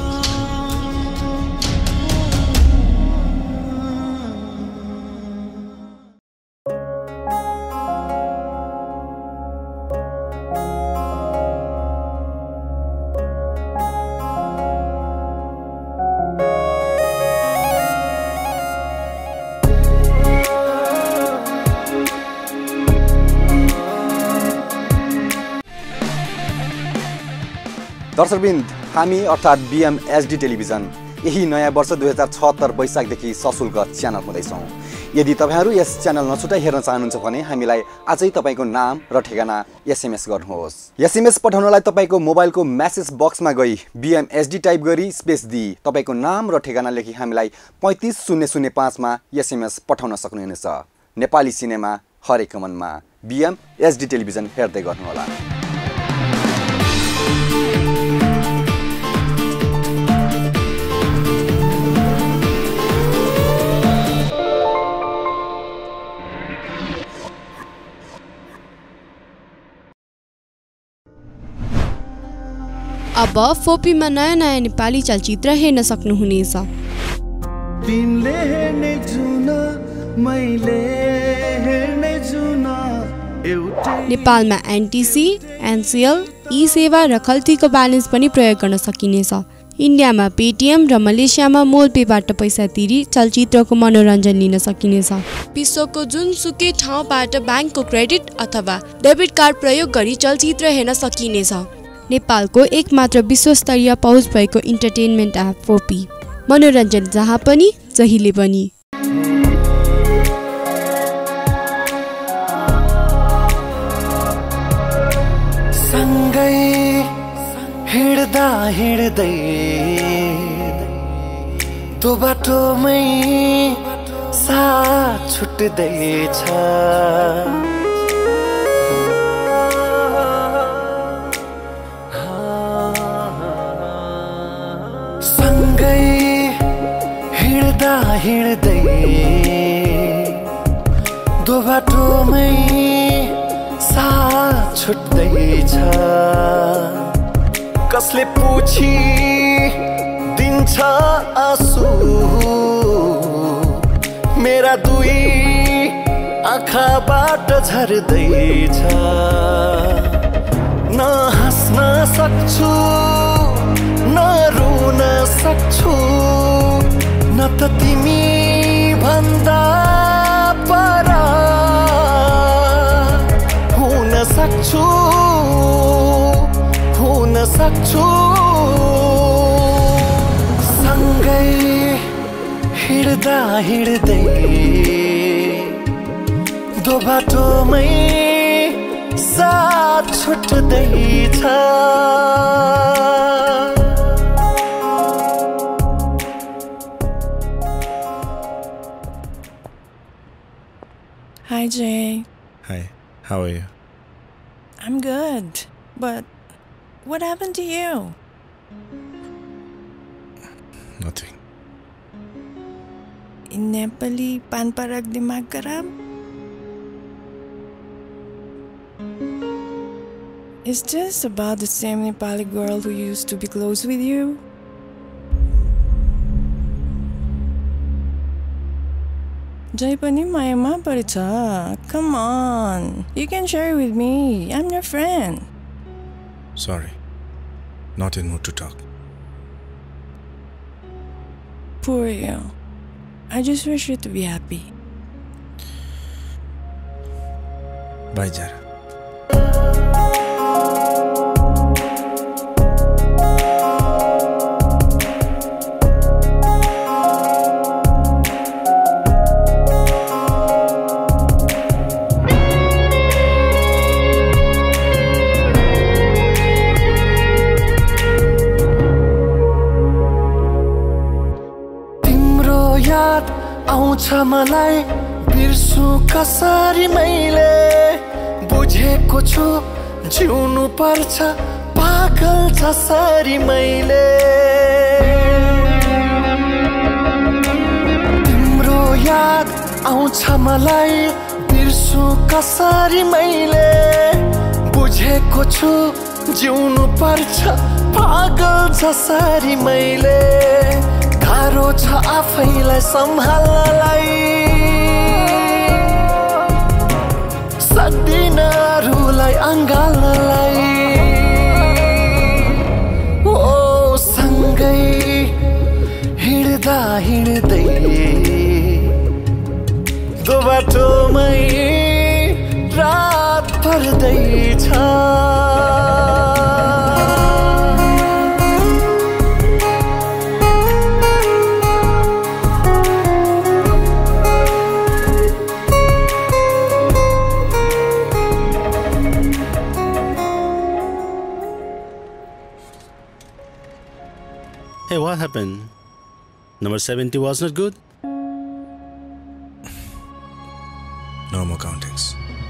दर्शकवृन्द हामी अर्थात् बीएमएसडी टेलिभिजन यही नयाँ वर्ष दुई हजार छहत्तर वैशाखदेखि सशुल्क च्यानल हुँदैछौँ यदि तपाईँहरू यस च्यानल नछुटाइ हेर्न चाहनुहुन्छ भने हामीलाई आजै तपाईँको नाम र ठेगाना एसएमएस गर्नुहोस् एसएमएस पठाउनलाई तपाईँको मोबाइलको म्यासेज बक्समा गई बीएमएसडी टाइप गरी स्पेस दिई तपाईँको नाम र ठेगाना लेखी हामीलाई पैँतिस शून्य शून्य पाँचमा एसएमएस पठाउन सक्नुहुनेछ नेपाली सिनेमा हरेक मनमा बीएमएसडी टेलिभिजन हेर्दै गर्नुहोला अब फोपीमा नयाँ नयाँ नेपाली चलचित्र हेर्न सक्नुहुनेछ तिमीले हेर्ने जुन मैले हेर्ने जुन एउटै नेपालमा एनटिसी एनसिएल ई सेवा र खल्तीको ब्यालेन्स पनि प्रयोग गर्न सकिनेछ इन्डियामा पेटिएम र मलेसियामा मोल पेबाट पैसा तिरी चलचित्रको मनोरञ्जन लिन सकिनेछ विश्वको जुनसुकै ठाउँबाट ब्याङ्कको क्रेडिट अथवा डेबिट कार्ड प्रयोग गरी चलचित्र हेर्न सकिनेछ नेपालको एकमात्र विश्वस्तरीय पहुँच भएको इन्टरटेनमेन्ट एप फोपी मनोरञ्जन जहाँ पनि जहिले पनि सँगै हिँड्दा हिँड्दै त्यो बाटोमै साथ छुट्दैछ हिँड्दा हिँड्दै दो बाटोमै साथ छुट्दैछ कसले पुछी दिन्छ आँसु मेरा दुई आँखाबाट झर्दैछ न हाँस्न सक्छु न रुन सक्छु न त तिमी भन्दा पर हुन सक्छु हुन सक्छु सँगै हिँड्दा हिँड्दै दो बाटोमै साथ छुट्दैछ Hi, Jay. Hi, how are you? I'm good, but what happened to you? Nothing. In Nepali, pan parag dimag karab? Is this about the same Nepali girl who used to be close with you? Jai pani mayama parecha. Come on. You can share with me. I'm your friend. Sorry. Not in mood to talk. Poor you. I just wish you to be happy. Bye, Jara. आउँछ मलाई बिर्सु कसरी मैले बुझेको छु जिउनु पर्छ पागल जसरी मैले तिम्रो याद आउँछ मलाई बिर्सु कसरी मैले बुझेको छु जिउनु पर्छ पागल जसरी मैले गाह्रो छ आफैलाई सम्हाल्नलाई सक्दिन अरूलाई अँगाल्नलाई ओ सँगै हिँड्दा हिँड्दै दो बाटोमै रात पर्दैछ Hey, what happened? Number seventy was not good? No more countings.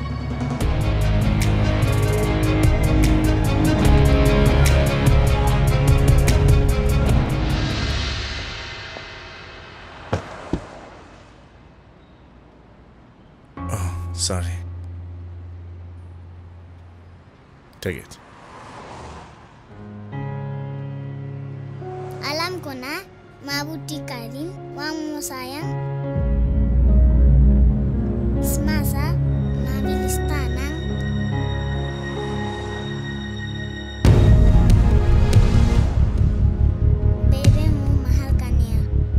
Oh, sorry. Take it. Alam ko na, mabuti ka rin, huwag mo sayang. Smasa, mabilis tanang. Bebe mo, mahal ka niya.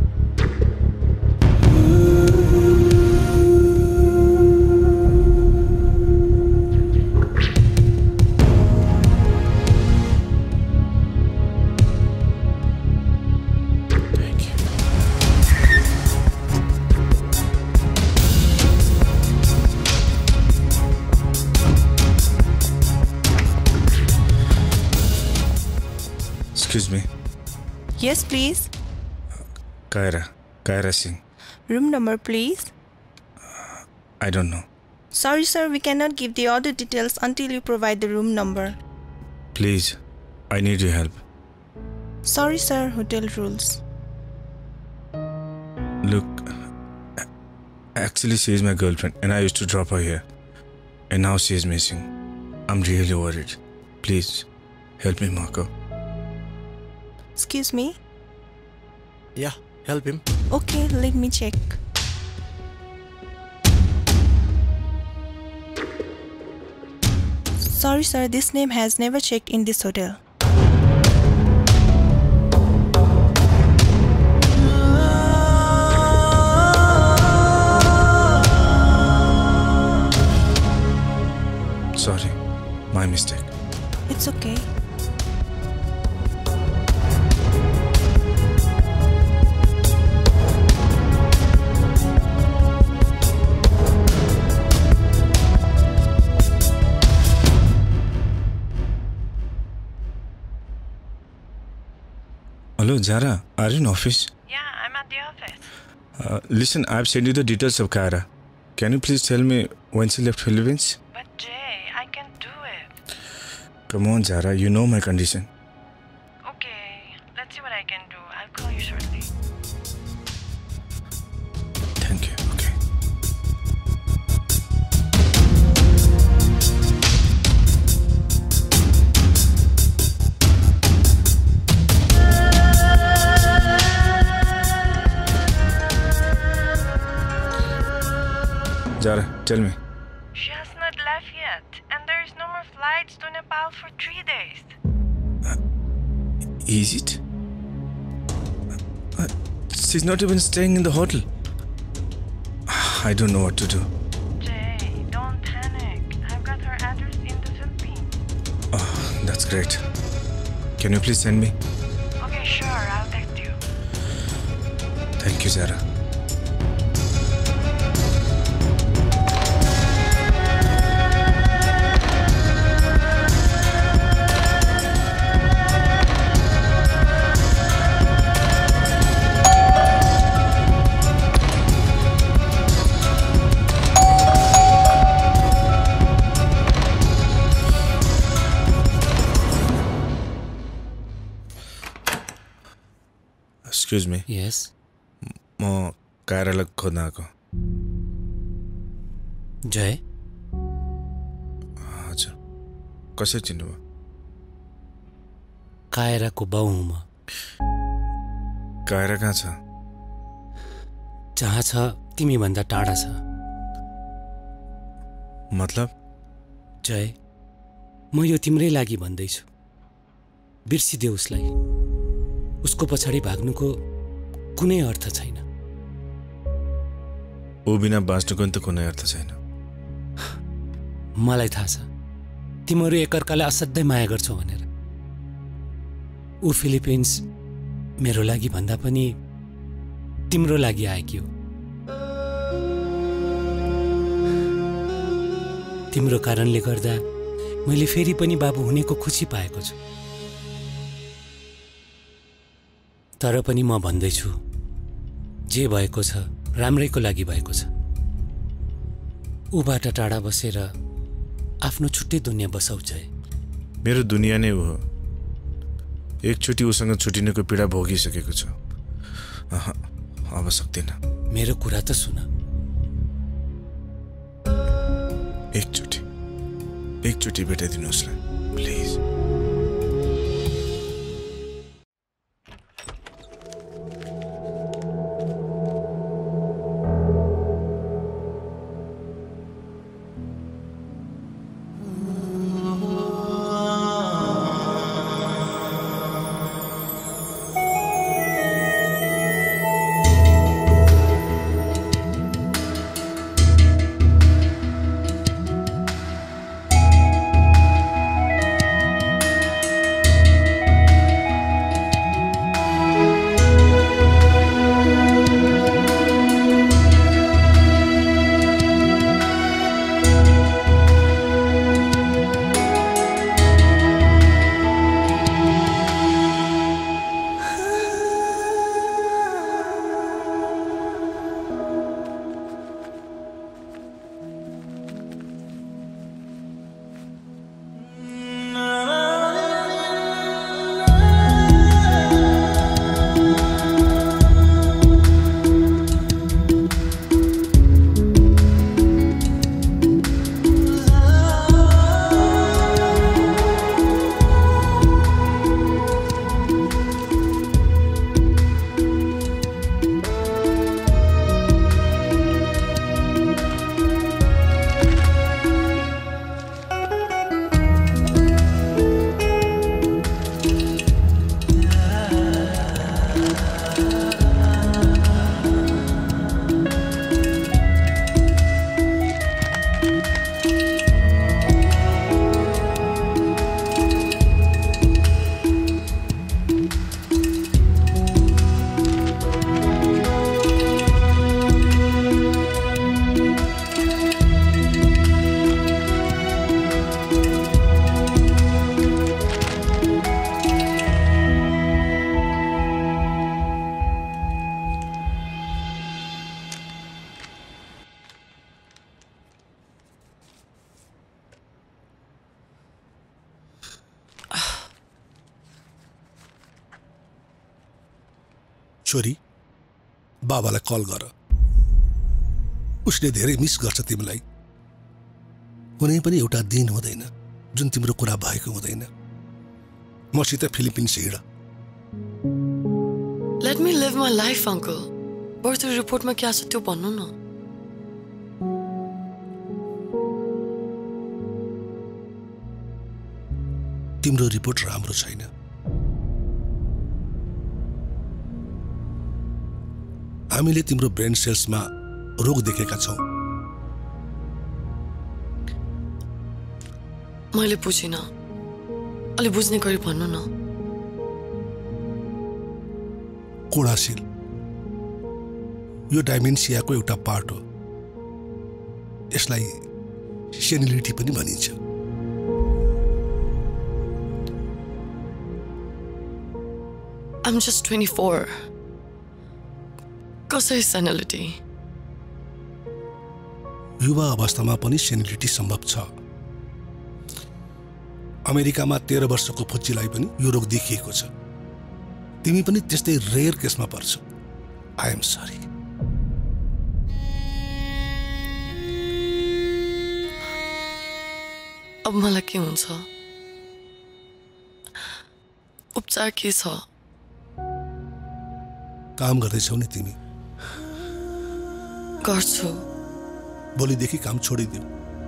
Excuse me. Yes, please. Kaira. Kaira Singh. Room number, please. I don't know. Sorry, sir. We cannot give the order details until you provide the room number. Please. I need your help. Sorry, sir. Hotel rules. Look. Actually, she is my girlfriend and I used to drop her here. And now she is missing. I'm really worried. Please. Help me, Marco. Excuse me? Yeah, help him. Okay, let me check. Sorry, sir. This name has never checked in this hotel. Sorry. My mistake. It's okay. Hello, Zara. Are you in office? Yeah, I'm at the office. Uh, listen, I've sent you the details of Kaira. Can you please tell me when she left Philippines? But Jay, I can't do it. Come on, Zara. You know my condition. Okay, let's see what I can do. I'll call you shortly. Thank you. Okay. Zara, tell me. She has not left yet, and there is no more flights to Nepal for three days. Is it? Uh, she's not even staying in the hotel. I don't know what to do. Jay, don't panic. I've got her address in the Philippines. Oh, that's great. Can you please send me? Okay, sure. I'll text you. Thank you, Zara. Excuse me. Yes. म कायरालाई खोज्न आएको. जय. हजुर. कसरी चिन्नुभयो? कायराको बाउ हुँ म. कायरा कहाँ छ? जहाँ छ तिमी भन्दा टाढा छ. मतलब? जय, म यो तिम्रै लागि भन्दैछु. बिर्सिदे उसलाई. उसको पछाडि भाग्नुको कुनै अर्थ छैन. ऊ बिना बाँच्नुको त कुनै अर्थ छैन. मलाई थाहा छ तिमीहरू एकअर्कालाई असाध्यै माया गर्छौ भनेर. ऊ फिलिपिन्स मेरो लागि भन्दा पनि तिम्रो लागि आएकी हो. तिम्रो कारणले गर्दा मैले फेरि पनि बाबु हुनेको खुसी पाएको छु. तर पनि म भन्दैछु जे भएको छ राम्रैको लागि भएको छ. ऊबाट टाढा बसेर आफ्नो छुट्टै दुनियाँ बसाउ जय. मेरो दुनियाँ नै हो. एकचोटि उसँग छुटिनेको पीडा भोगिसकेको छु. अब सक्दिन. मेरो कुरा त सुन. एकचोटि एकचोटि भेटाइदिनु उसलाई प्लिज. छोरी, बाबालाई कल गर. उसले धेरै मिस गर्छ तिमीलाई. कुनै पनि एउटा दिन हुँदैन जुन तिम्रो कुरा भएको हुँदैन. मसित फिलिपिन्स हिँड. Let me live my life, uncle. Birth रिपोर्टमा के छ त्यो भन्नु न. तिम्रो रिपोर्ट राम्रो छैन। हामीले तिम्रो ब्रेन सेल्समा रोग देखेका छौं। मैले बुझिन। अलि बुझ्ने गरी भन्नु न। कोडासिल यो डाइमेन्सियाको एउटा पार्ट हो। यसलाई सेनिलिटी पनि भनिन्छ। I'm just twenty-four. कसै सेनिलिटी? युवा अवस्थामा पनि सेनिलिटी सम्भव छ। अमेरिकामा तेह्र वर्षको फुच्चीलाई पनि यो रोग देखिएको छ। तिमी पनि त्यस्तै रेयर केसमा पर्छौ। I am sorry. अब मलाई के हुन्छ? उपचार के छ? काम गर्दैछौ नि तिमी? गर्छु। भोलिदेखि काम छोडिदेऊ।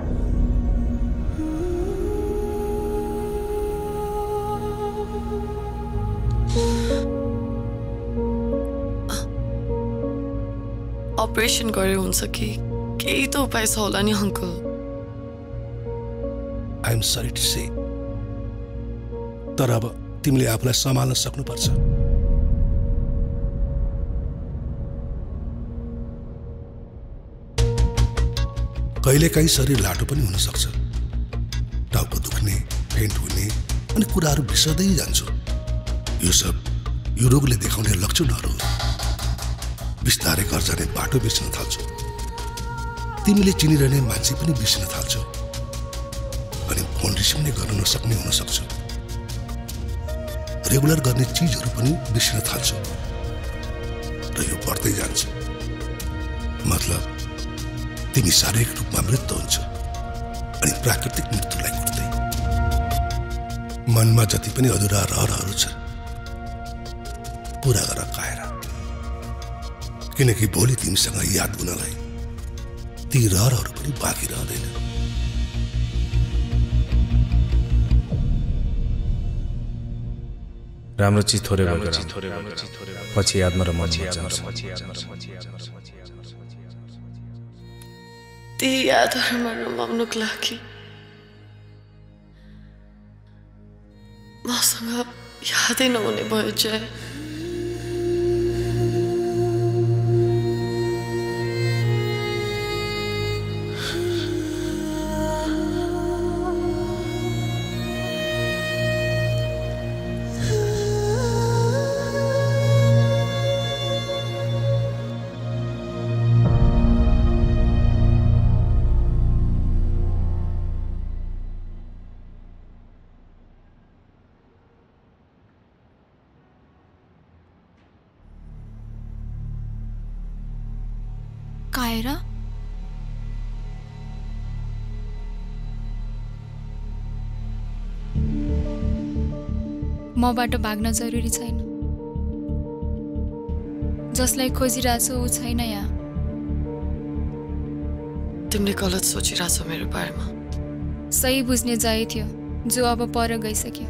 अपरेसन गरे हुन्छ कि केही त उपाय छ होला नि uncle? I am sorry to say, तर अब तिमीले आफूलाई सम्हाल्न सक्नुपर्छ। कहिलेकाहीँ शरीर लाटो पनि हुन सक्छ। टाउको दुख्ने, फेन्ट हुने अनि कुराहरू बिर्सँदै जान्छु। यो सब यो रोगले देखाउने लक्षणहरू हो। बिस्तारै घर जाने बाटो बिर्सन थाल्छौ। तिमीले चिनिरहने मान्छे पनि बिर्सन थाल्छौ अनि फोन रिसिभ नै गर्न नसक्ने हुन सक्छ। रेगुलर गर्ने चिजहरू पनि बिर्सन थाल्छौ र यो बढ्दै जान्छ। मतलब तिमी शारीरिक रूपमा मृत हुन्छ अनि प्राकृतिक मृत्युलाई कुट्दै। मनमा जति पनि अधुरा रहरहरू छ पुरा गर काएर, किनकि भोलि तिमीसँग याद हुनलाई ती रहरहरू पनि बाँकी रहँदैन। राम्रो चिज थोरै भयो, पछि यादमा र मनमा जान्छ। ती यादहरूमा रमाउनुको लागि मसँग यादै नहुने भयो जय। कायरा, मबाट भाग्न जरुरी छैन। जसलाई खोजिरहेछौ ऊ छैन यहाँ। तिमीले गलत सोचिरहेछौ मेरो बारेमा। सही बुझ्ने जाइ थियो जो अब पर गइसक्यो।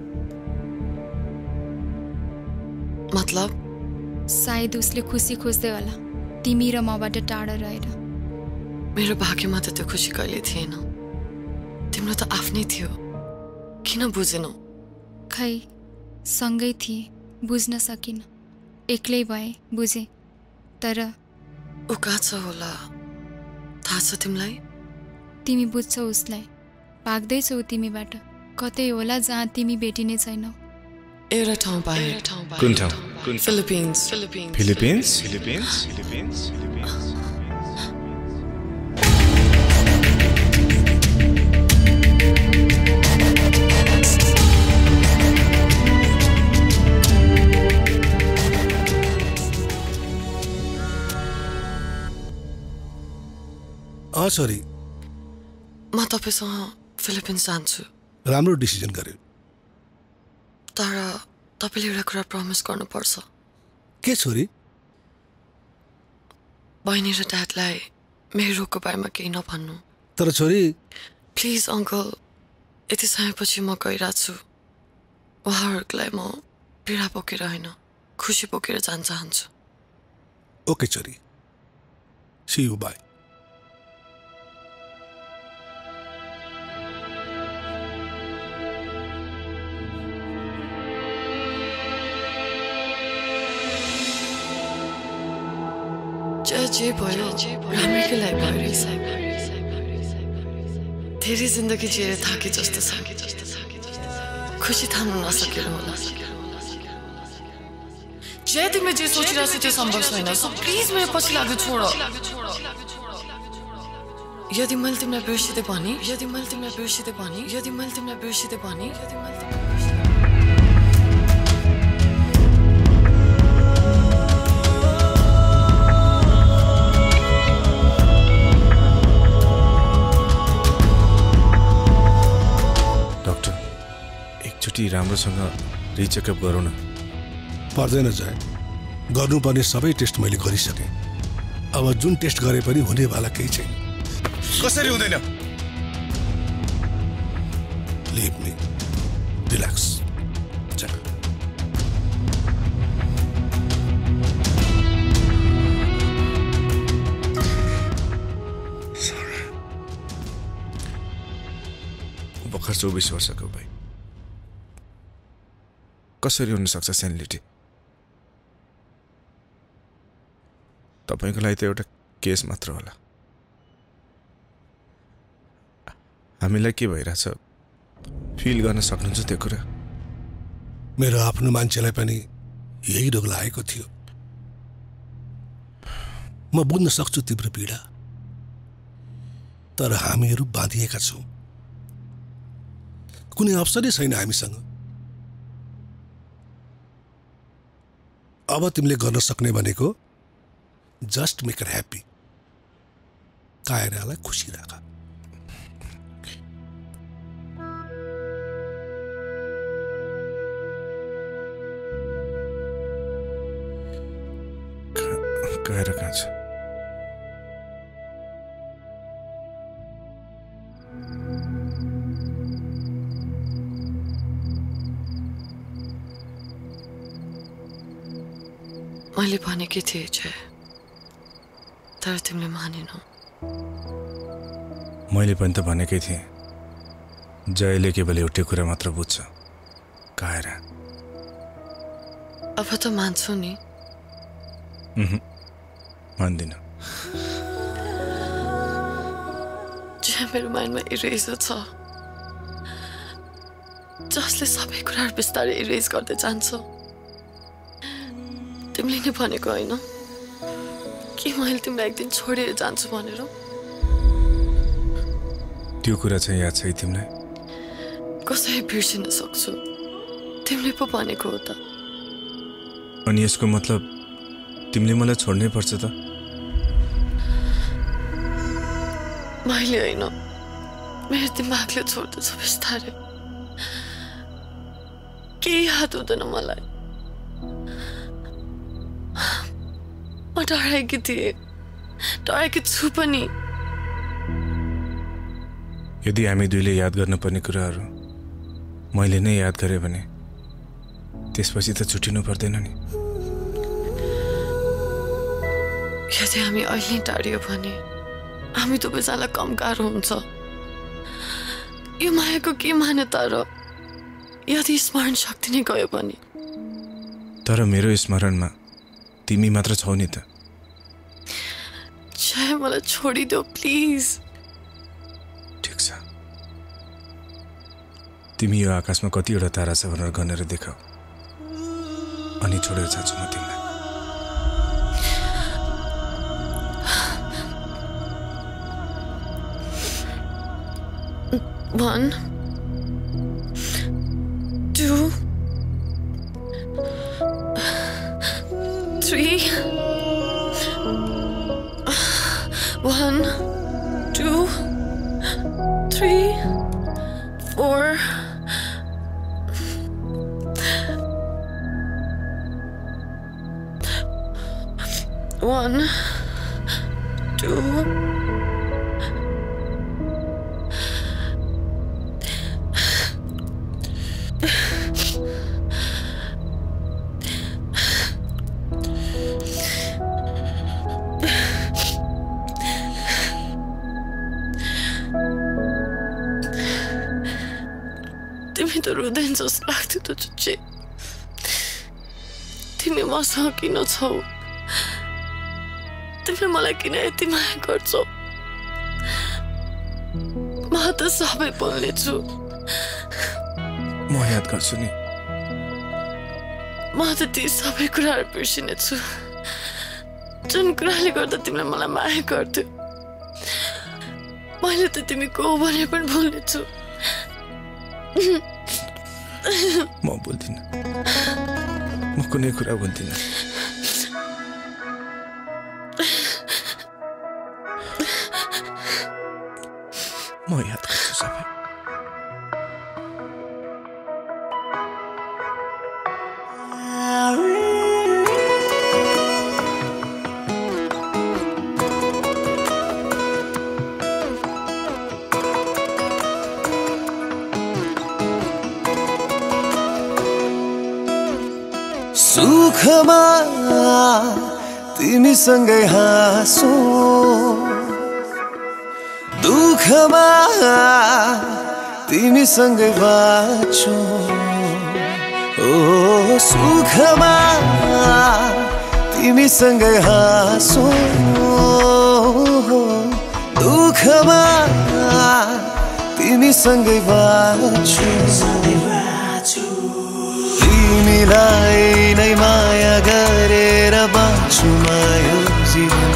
मतलब सायद उसले खुसी खोज्दै होला तिमी र मबाट टाढा रहेर। मेरो भाग्यमा त त्यो खुसी कहिले थिएन। तिम्रो त आफ्नै थियो, किन बुझेनौ? खै सँगै थिए, बुझ्न सकिन। एक्लै भए, बुझे। तर ऊ कहाँ छ होला थाहा छ तिमीलाई? तिमी बुझ्छौ उसलाई। भाग्दैछौ तिमीबाट कतै होला जहाँ तिमी भेटिने छैनौ। एउटा ठाउँ बाहिर। कुन ठाउँ? फिलिपिन्स। फिलिपिन्स? फिलिपिन्स? फिलिपिन्स? अँ सरी, म तपाईसँग फिलिपिन्स जान्छु। राम्रो डिसिजन गर्यो। तर तपाईले एउटा कुरा प्रमिस गर्नुपर्छ। के छोरी? बहिनी र ड्याडलाई मेरो रोगको बारेमा केही नभन्नु। तर छोरी प्लिज अङ्कल, यति समयपछि म गइरहेको छु। उहाँहरूलाई म पीडा बोकेर होइन खुसी बोकेर जान चाहन्छु ओके चरी सी यू बाय जे जे भयो राम्रैको लागि भयो रहेछ धेरै जिन्दगी जिएर थाके जस्तो छ खुसी थाम्न नसकेर होला जे तिमीले जे सोचिरहेको छ त्यो सम्भव छैन सो प्लिज मेरो पछि लाग्यो छोड यदि मैले तिमीलाई बिर्सिँदै भने यदि मैले तिमीलाई बिर्सिँदै भने यदि मैले तिमीलाई बिर्सिँदै भने यदि मैले एकचोटि राम्रोसँग रिचेकअप गरौँ न पर्दैन जाए गर्नुपर्ने सबै टेस्ट मैले गरिसकेँ अब जुन टेस्ट गरे पनि हुनेवाला केही छैन कसरी हुँदैन लिभ मी रिल्याक्स भर्खर चौबिस वर्षको भाइ कसरी हुन सक्छ सेनिलिटी तपाईको लागि त एउटा केस मात्र होला हामीलाई के भइरहेछ फिल गर्न सक्नुहुन्छ त्यो कुरा मेरो आफ्नो मान्छेलाई पनि यही रोग लागेको थियो म बुझ्न सक्छु तिम्रो पीडा तर हामीहरू बाँधिएका छौँ कुनै अवसरै छैन हामीसँग अब तिमीले गर्न सक्ने भनेको जस्ट मेक हर ह्याप्पी कायरालाई खुसी राख कायरा कहाँ छ मैले भनेकी थिएँ जय तर तिमीले मानेनौ मैले पनि त भनेकै थिएँ जयले केवल एउटै कुरा मात्र बुझ्छ कायरा अब त मान्छु नि मान्दिन जय मेरो माइन्डमा इरेजर छ जसले सबै कुराहरू बिस्तारै इरेज गर्दै जान्छ तिमीले नै भनेको होइन कि मैले तिमीलाई एक दिन छोडेर जान्छु भनेर त्यो कुरा चाहिँ याद छ तिमीलाई कसरी बिर्सिन सक्छु तिमीले पो भनेको हो त अनि यसको मतलब तिमीले मलाई छोड्नै पर्छ त मैले होइन मेरो दिमागले छोड्दैछ बिस्तारै केही याद हुँदैन मलाई म डराएकी थिएँ डराएकी छु पनि यदि हामी दुईले याद गर्नुपर्ने कुराहरू मैले नै याद गरेँ भने त्यसपछि त छुटिनु पर्दैन नि यदि हामी अहिले टाढियो भने हामी दुवैजनालाई कम गाह्रो हुन्छ यो मायाको के मान्यता र यदि स्मरण शक्ति नै गयो भने तर मेरो स्मरणमा तिमी मात्र छौ नि त जय मलाई छोडिदेऊ प्लिज ठिक छ तिमी यो आकाशमा कतिवटा तारा छ भनेर गनेर देखाऊ अनि छोडेर जान्छु म तिमीलाई One, two, three. One, two, three, four. One, two. त रुँदैन जस्तो लाग्थ्यो त चुच्चे तिमी मसँग किन छौ तिमीले मलाई किन यति माया गर्छौ म त सबै बोल्नेछु म याद गर्छु नि म त ती सबै कुराहरू बिर्सिनेछु जुन कुराले गर्दा तिमीले मलाई माया गर्थ्यौ मैले त तिमी को हो भनेर पनि भुल्नेछु म बोल्दिन म कुनै कुरा बोल्दिन म याद गर्छु सबै सुखमा तिमीसँगै हाँसो दुःखमा तिमीसँगै बाँचो ओ सुखमा तिमीसँगै हाँसो दुःखमा तिमीसँगै बाँचो तिमीलाई नै माया गरेर बाँचुमा यो जीवन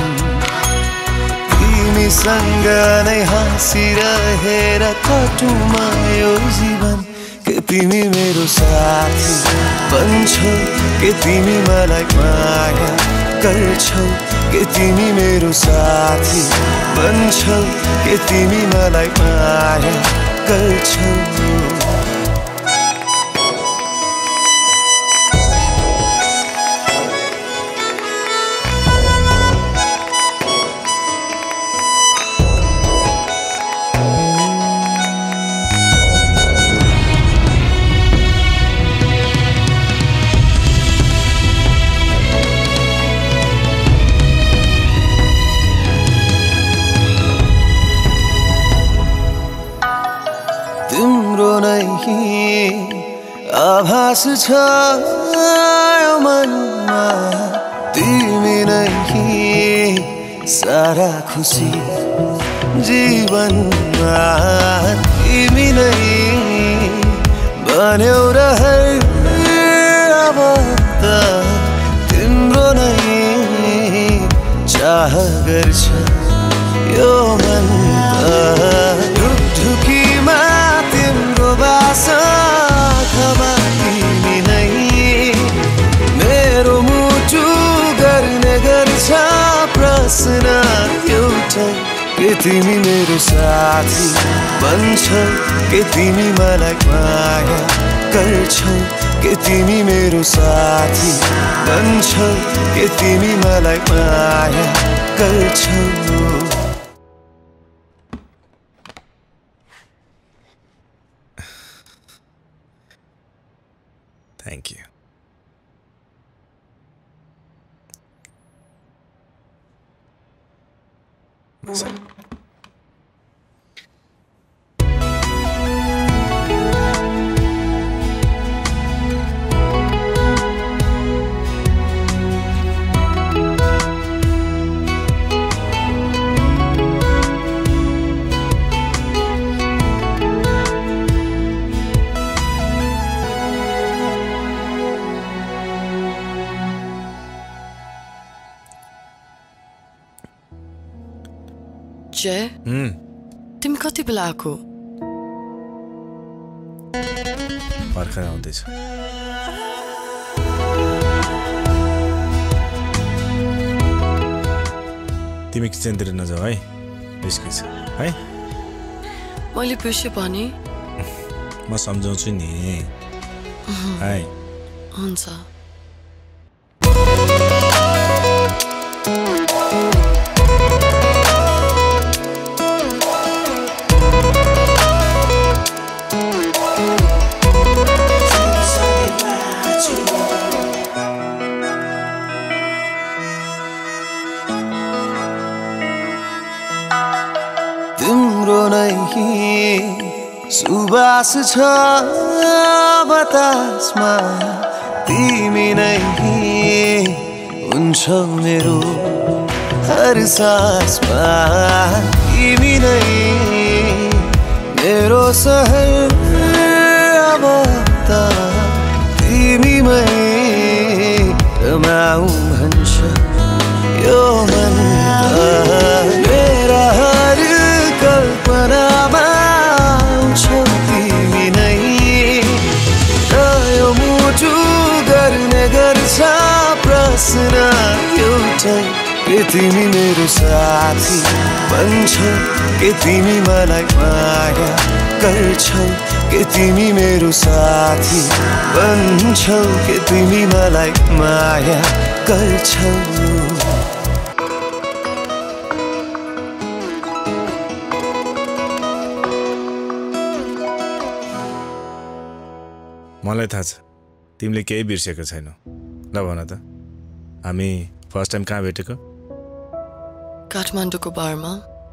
तिमीसँग नै हाँसिरहेर काटुमा यो जीवन के तिमी मेरो साथी बन्छौ के तिमी मलाई माया गर्छौ के तिमी मेरो साथी बन्छौ के तिमी मलाई माया गर्छौ आभास छ यो मनमा तिमी नै सारा खुसी जीवनमा तिमी नै बन्यौ रहै अब त तिम्रो नै चाह गर्छ यो मन ढुकढुकीमा तिम्रो बासा खमा तिमी नै मेरो मुटु गर्ने गर्छ प्रश्न एउटै के तिमी मेरो साथी बन्छौ के तिमी मलाई माया गर्छौ के तिमी मेरो साथी बन्छौ के तिमी मलाई माया गर्छौ Thank you. Listen. जय तिमी कति बेला आएको भर्खर आउँदैछ तिमी किचनतिर नजाऊ है बिस्किट है मैले बिर्से भने म सम्झाउँछु नि है हुन्छ सुबास छ बतासमा तिमी नै हुन्छौ मेरो हर सासमा तिमी नै मेरो सहर अब त तिमीमै रमाऊ भन्छ यो मन मेरा हर कल्पनामा आउँछौ तिमी नै यो मुटु गर्ने गर्छ प्रश्न एउटै के तिमी मेरो साथी बन्छौ के तिमी मलाई माया गर्छौ के तिमी मेरो साथी बन्छौ के तिमी मलाई माया गर्छौ मलाई थाहा छ तिमीले केही बिर्सेको छैनौ ल भन त हामी फर्स्ट टाइम कहाँ भेटेको काठमाडौँको बारमा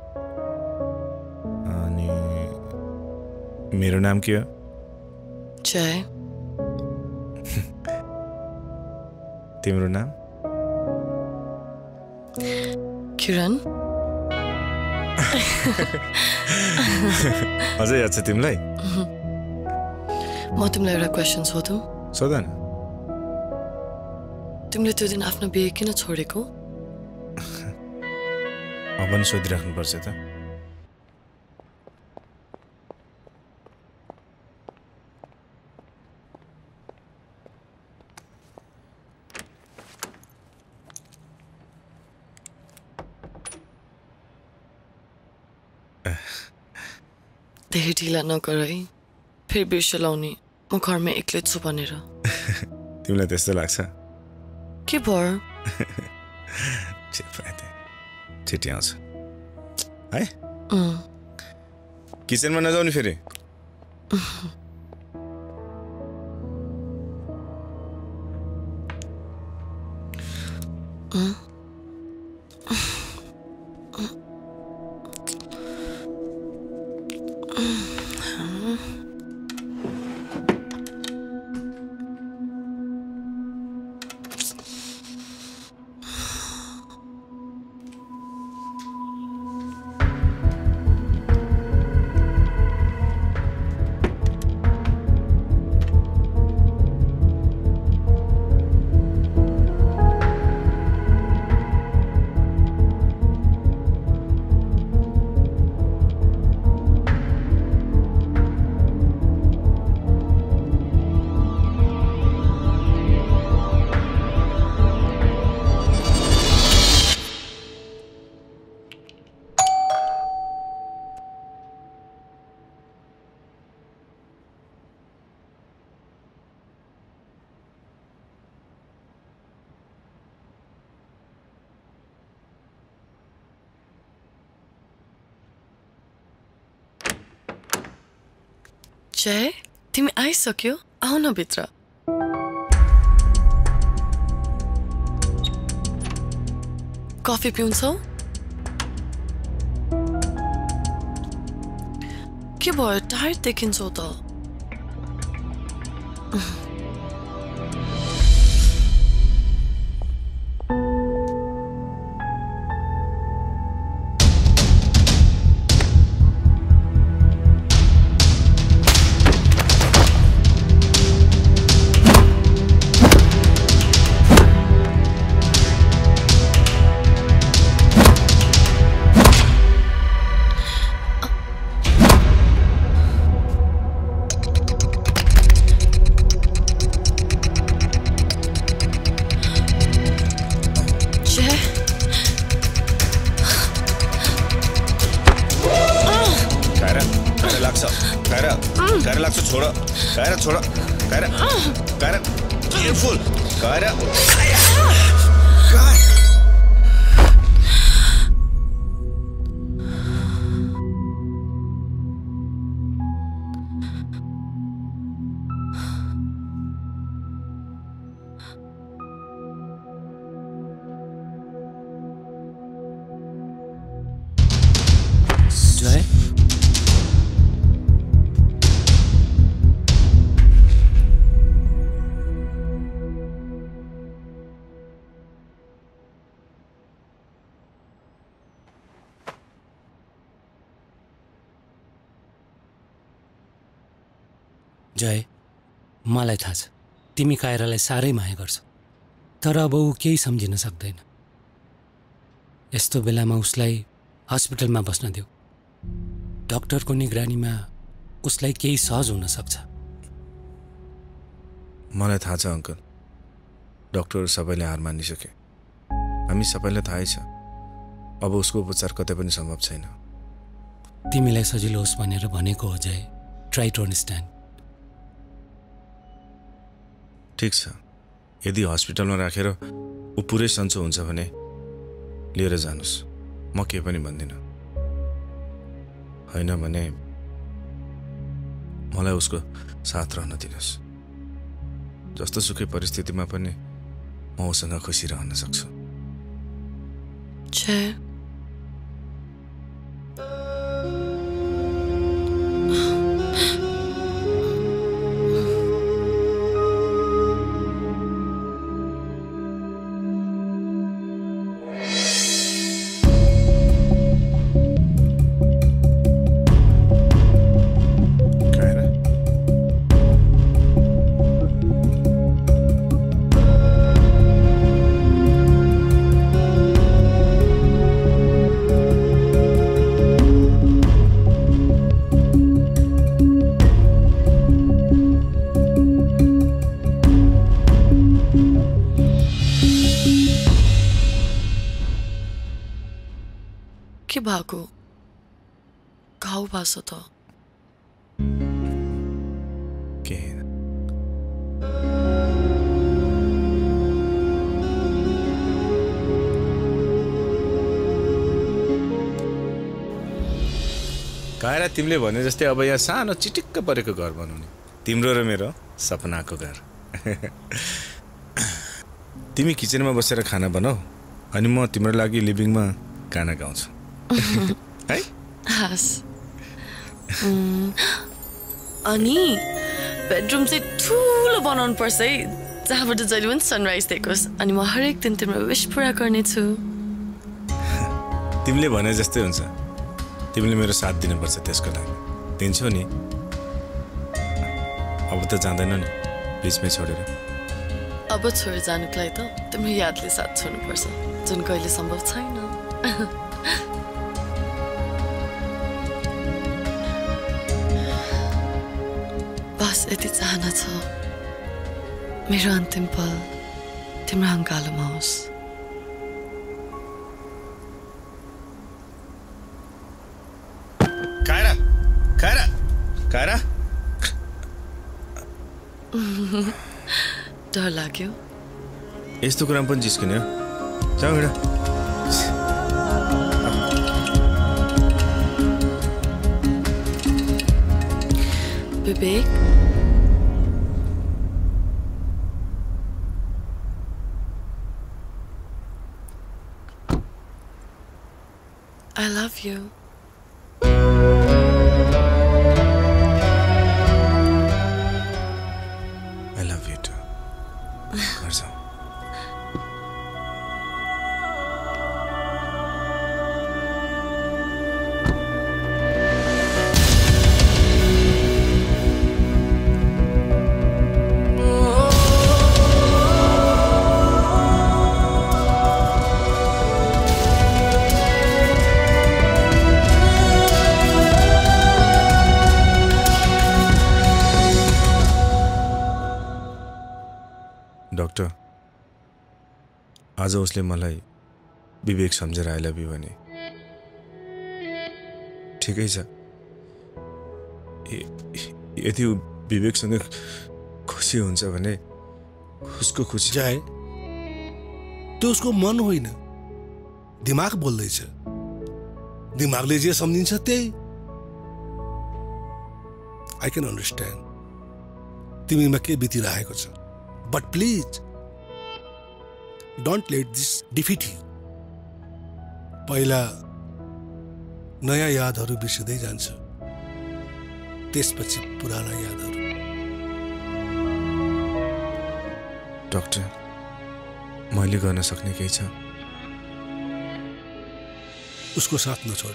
अनि मेरो नाम के हो जय तिम्रो नाम किरण अझै याद छ तिमीलाई म तिमीलाई एउटा क्वेसन सोधौँ सोध न तिमीले त्यो दिन आफ्नो बिहे किन छोडेको अब पनि सोधिराख्नुपर्छ त धेरै ढिला नगर है फेरि बिर्से लाउने म घरमा एक्लै छु भनेर तिमीलाई त्यस्तो लाग्छ के भयो छिट्टी आउँछ है किचनमा नजाउने फेरि जय तिमी आइसक्यो आऊ न भित्र कफी पिउँछौ के भयो टायर्ड देखिन्छौ त जय मलाई थाहा छ तिमी कायरालाई साह्रै माया गर्छ तर अब ऊ केही सम्झिन सक्दैन यस्तो बेलामा उसलाई हस्पिटलमा बस्न देऊ डाक्टरको निगरानीमा उसलाई केही सहज हुन सक्छ मलाई थाहा छ अङ्कल डाक्टर सबैले हार मानिसके हामी सबैलाई थाहै छ अब उसको उपचार कतै पनि सम्भव छैन तिमीलाई सजिलो होस् भनेर भनेको हो जय ट्राई टु अन्डरस्ट्यान्ड ठिक छ यदि हस्पिटलमा राखेर ऊ पुरै सन्चो हुन्छ भने लिएर जानुस् म केही पनि भन्दिनँ होइन भने मलाई उसको साथ रहन दिनुहोस् जस्तो सुकै परिस्थितिमा पनि म उसँग खुसी रहन सक्छु जय के भएको घाउ भएको त के कायरा तिमीले भने जस्तै अब यहाँ सानो चिटिक्क परेको घर बनाउने तिम्रो र मेरो सपनाको घर तिमी किचनमा बसेर खाना बनाऊ अनि म तिम्रो लागि लिभिङमा गाना गाउँछु है हस् अनि बेडरुम चाहिँ ठुलो बनाउनु पर्छ है जहाँबाट जहिले पनि सनराइज देखोस् अनि म हरेक दिन तिम्रो विश पुरा गर्नेछु तिमीले भने जस्तै हुन्छ तिमीले मेरो साथ दिनुपर्छ त्यसको लागि दिन्छौ नि अब त जाँदैन नि बिचमै छोडेर अब छोडेर जानुको लागि त तिम्रो यादले साथ छोड्नुपर्छ जुन कहिले सम्भव छैन बस यति चाहना छ मेरो अन्तिम पल तिम्रो अङ्गालोमा होस् कायरा कायरा कायरा डर लाग्यो यस्तो कुरामा पनि जिस्किने हो जाऊ हिँड विवेक I love you. I love you too. घर जाऊ डाक्टर आज उसले मलाई विवेक सम्झेर आई लभ यु भने ठिकै छ यदि विवेकसँग खुसी हुन्छ भने उसको खुसी जाए त्यो उसको मन होइन दिमाग बोल्दैछ दिमागले जे सम्झिन्छ त्यही आई क्यान अन्डरस्ट्यान्ड तिमीमा के बितिरहेको छ But please, don't let this defeat you. पहिला नयाँ यादहरू बिर्सिँदै जान्छ त्यसपछि पुराना यादहरू डाक्टर मैले गर्न सक्ने केही छ उसको साथ नछोड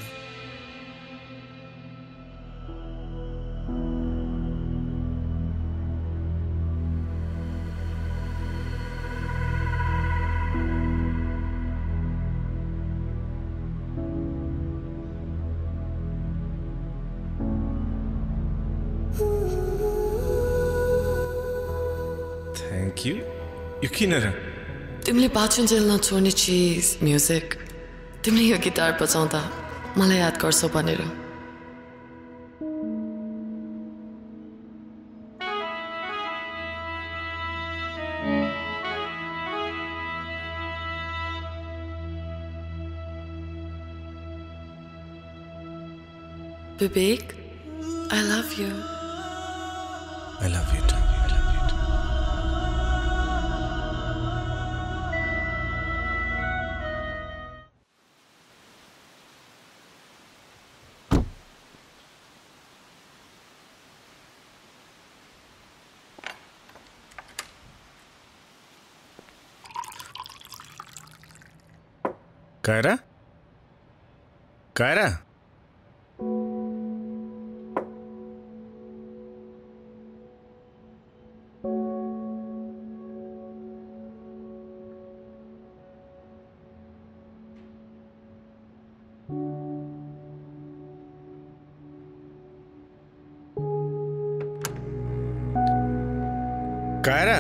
थ्याङ्क यू यो किन र तिमीले बाँचुन्जेल नछोड्ने चिज म्युजिक तिमीले यो गिटार बजाउँदा मलाई याद गर्छौ भनेर Vivek, I love you. I love you too. Kaira? Kaira? Kaira?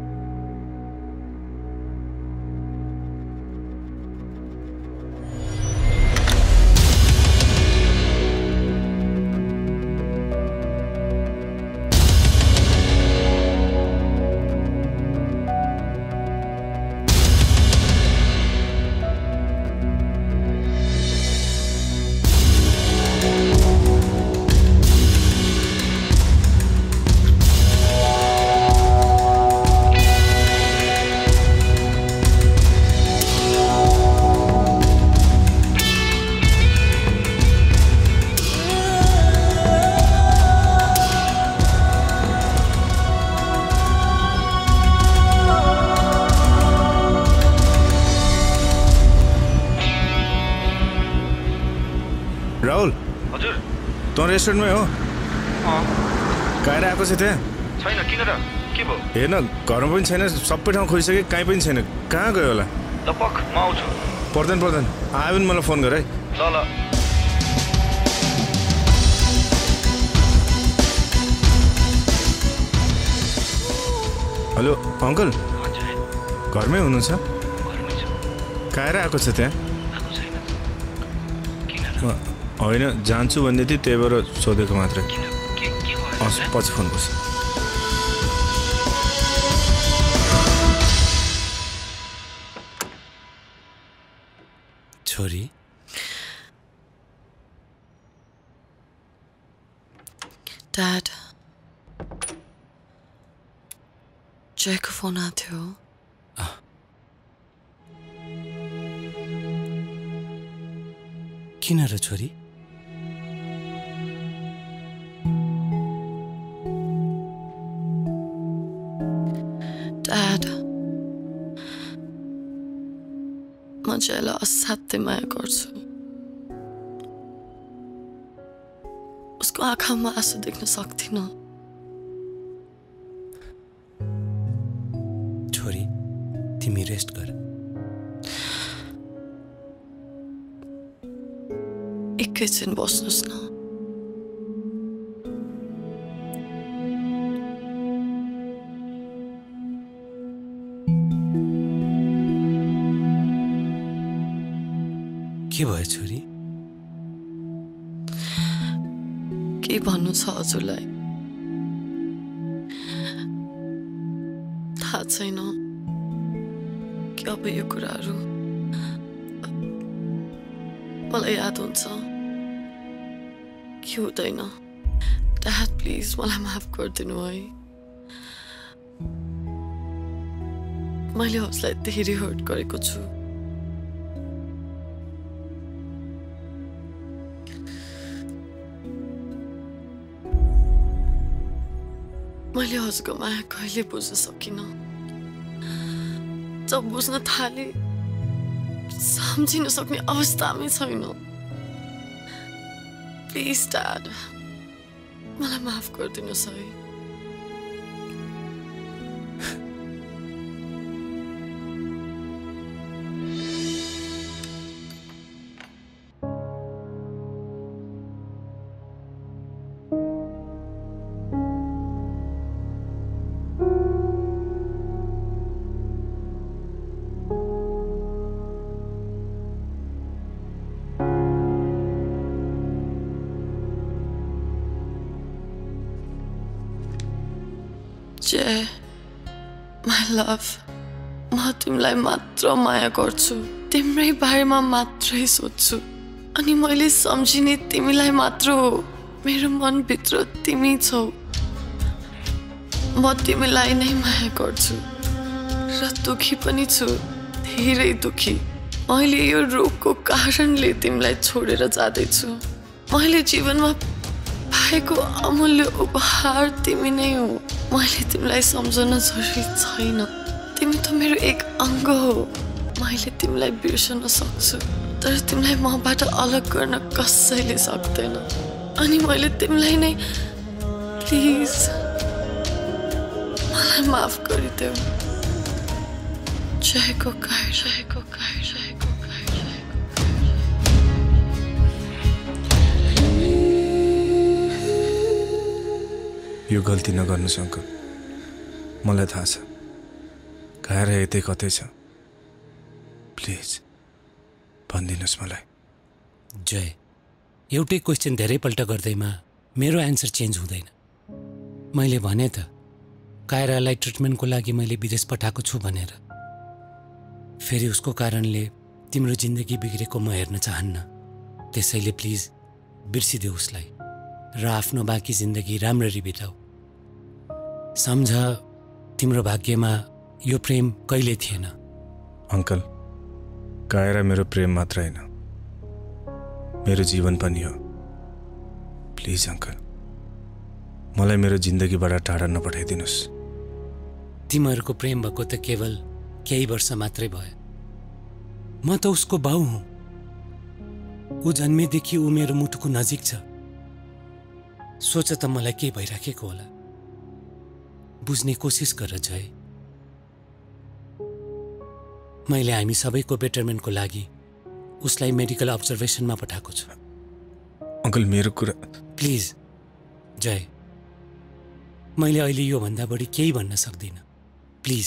Rahul हजुर त रेस्टुरेन्टमै हो काएर आएको छ त्यहाँ छैन किन र के भयो हेर्न घरमा पनि छैन सबै ठाउँ खोजिसके कहीँ पनि छैन कहाँ गयो होला ल पक म आउँछु पर्दैन पर्दैन आयो भने मलाई फोन गर है ल ल हेलो अङ्कल घरमै हुनुहुन्छ काएर आएको छ त्यहाँ होइन जान्छु भन्दै थिएँ त्यही भएर सोधेको मात्रै पछि फोन गर्छु छोरी Dad जयको फोन आएको थियो किन र छोरी Dad म जयलाई असाध्यै माया गर्छु उसको आँखामा आँसु देख्न सक्दिनँ छोरी तिमी रेस्ट गर एकैछिन बस्नुहोस् न के भयो छोरी के भन्नु छ हजुरलाई थाहा छैन कि अब यो कुराहरू मलाई याद हुन्छ कि हुँदैन ड्याड प्लिज मलाई माफ गरिदिनु है मैले उसलाई धेरै हर्ट गरेको छु मैले हजुरको माया कहिले बुझ्न सकिनँ जब बुझ्न थाले सम्झिन सक्ने अवस्थामै छैन प्लिज ड्याड मलाई माफ गरिदिनुहोस् है जय माई लभ म तिमीलाई मात्र माया गर्छु तिम्रै बारेमा मात्रै सोच्छु अनि मैले सम्झिने तिमीलाई मात्र हो मेरो मनभित्र तिमी छौ म तिमीलाई नै माया गर्छु र दुखी पनि छु धेरै दुखी मैले यो रोगको कारणले तिमीलाई छोडेर जाँदैछु मैले जीवनमा पाएको अमूल्य उपहार तिमी नै हो मैले तिमीलाई सम्झन जरुरी छैन तिमी त मेरो एक अङ्ग हो मैले तिमीलाई बिर्सन सक्छु तर तिमीलाई मबाट अलग गर्न कसैले सक्दैन अनि मैले तिमीलाई नै प्लिज मलाई माफ गरिदेऊ जयको कायर जयको कायर जयको कायर यो गल्ती नगर्नुहोस् अङ्कल मलाई थाहा छ कायर यतै कतै छ प्लिज भनिदिनुहोस् मलाई जय एउटै क्वेसन धेरैपल्ट गर्दैमा मेरो एन्सर चेन्ज हुँदैन मैले भने त कायरालाई ट्रिटमेन्टको लागि मैले विदेश पठाएको छु भनेर फेरि उसको कारणले तिम्रो जिन्दगी बिग्रेको म हेर्न चाहन्न त्यसैले प्लिज बिर्सिदेऊ उसलाई र आफ्नो बाँकी जिन्दगी राम्ररी बिताऊ सम्झ तिम्रो भाग्यमा यो प्रेम कहिले थिएन अङ्कल कायरा मेरो प्रेम मात्र होइन मेरो जीवन पनि हो प्लिज अङ्कल मलाई मेरो जिन्दगीबाट टाढा नपठाइदिनुहोस् तिमीहरूको प्रेम भएको त केवल केही वर्ष मात्रै भयो म त उसको बाउ हुँ ऊ जन्मेदेखि ऊ मेरो मुटुको नजिक छ सोच त मलाई के भइराखेको होला बुझ्ने कोसिस गर जय मैले हामी सबैको बेटरमेन्टको लागि उसलाई मेडिकल अब्जर्भेसनमा पठाएको छु अङ्कल मेरो कुरा प्लिज जय मैले अहिले यो भन्दा बढी केही भन्न सक्दिनँ प्लिज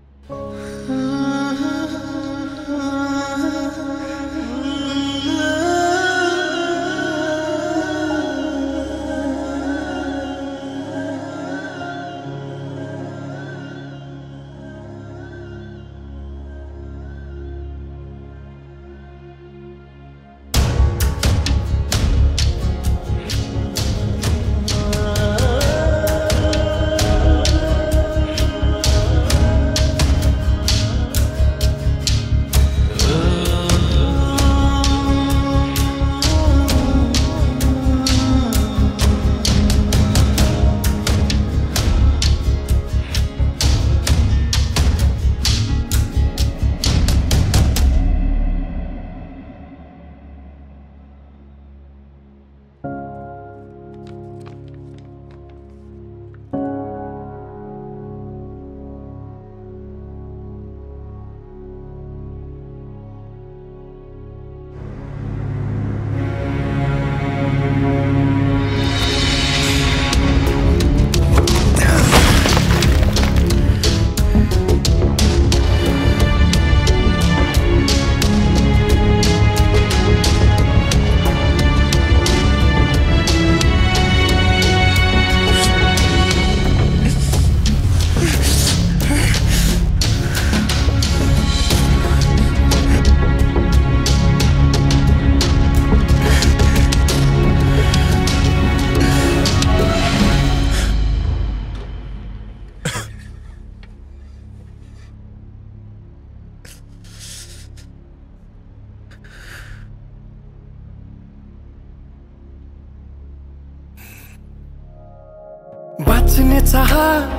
बाँच्ने चाह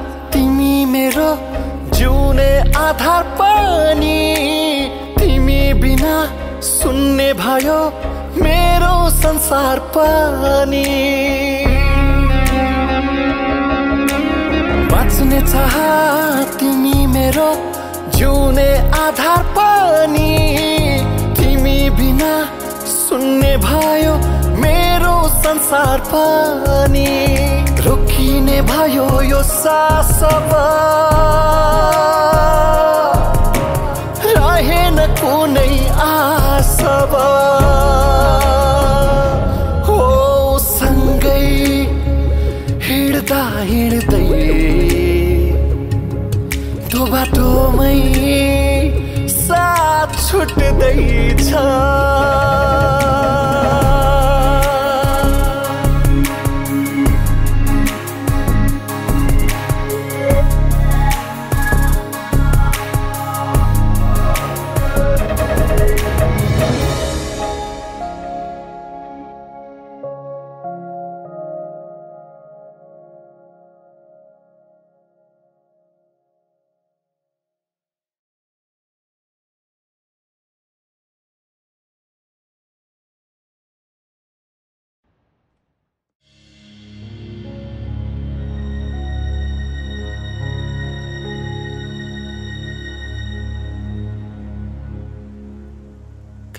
तिमी मेरो जिउने आधार पनि तिमी बिना सुन्ने भयो मेरो संसार पनि बाँच्ने चाह तिमी मेरो जिउने आधार पनि तिमी बिना सुन्ने भयो मेरो संसार पनि रोकिने भयो यो सास रहेन कुनै आस हो सँगै हिँड्दा हिँड्दै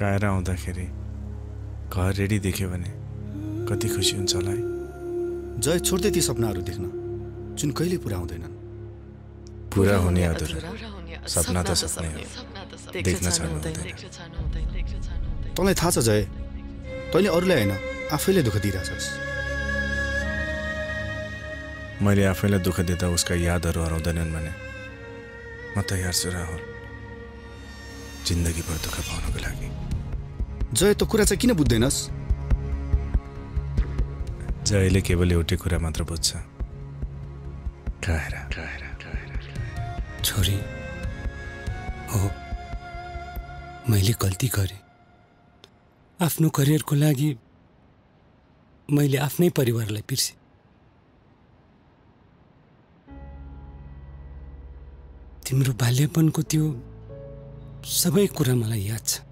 काएर आउँदाखेरि घर रेडी देख्यो भने कति खुसी हुन्छ होला है। जय छोड्दै ती सपनाहरू देख्न जुन कहिले पुरा हुँदैनन्। पुरा हुने अधुरा सपना त सपनै हो, देख्न छाड्नु हुँदैन। तँलाई थाहा छ जय, तैँले अरूलाई होइन आफैले दुःख दिइरहेछस्। मैले आफैलाई दुःख दिँदा उसका यादहरू हराउँदैनन् भने म तयार छु राहुल, जिन्दगीभर दुःख पाउनको लागि। जय त कुरा चाहिँ किन बुझ्दैनस्? जयले केवल एउटै कुरा मात्र बुझ्छ, काएर। छोरी हो, मैले गल्ती गरेँ। आफ्नो करियरको लागि मैले आफ्नै परिवारलाई बिर्सेँ। तिम्रो बाल्यपनको त्यो सबै कुरा मलाई याद छ।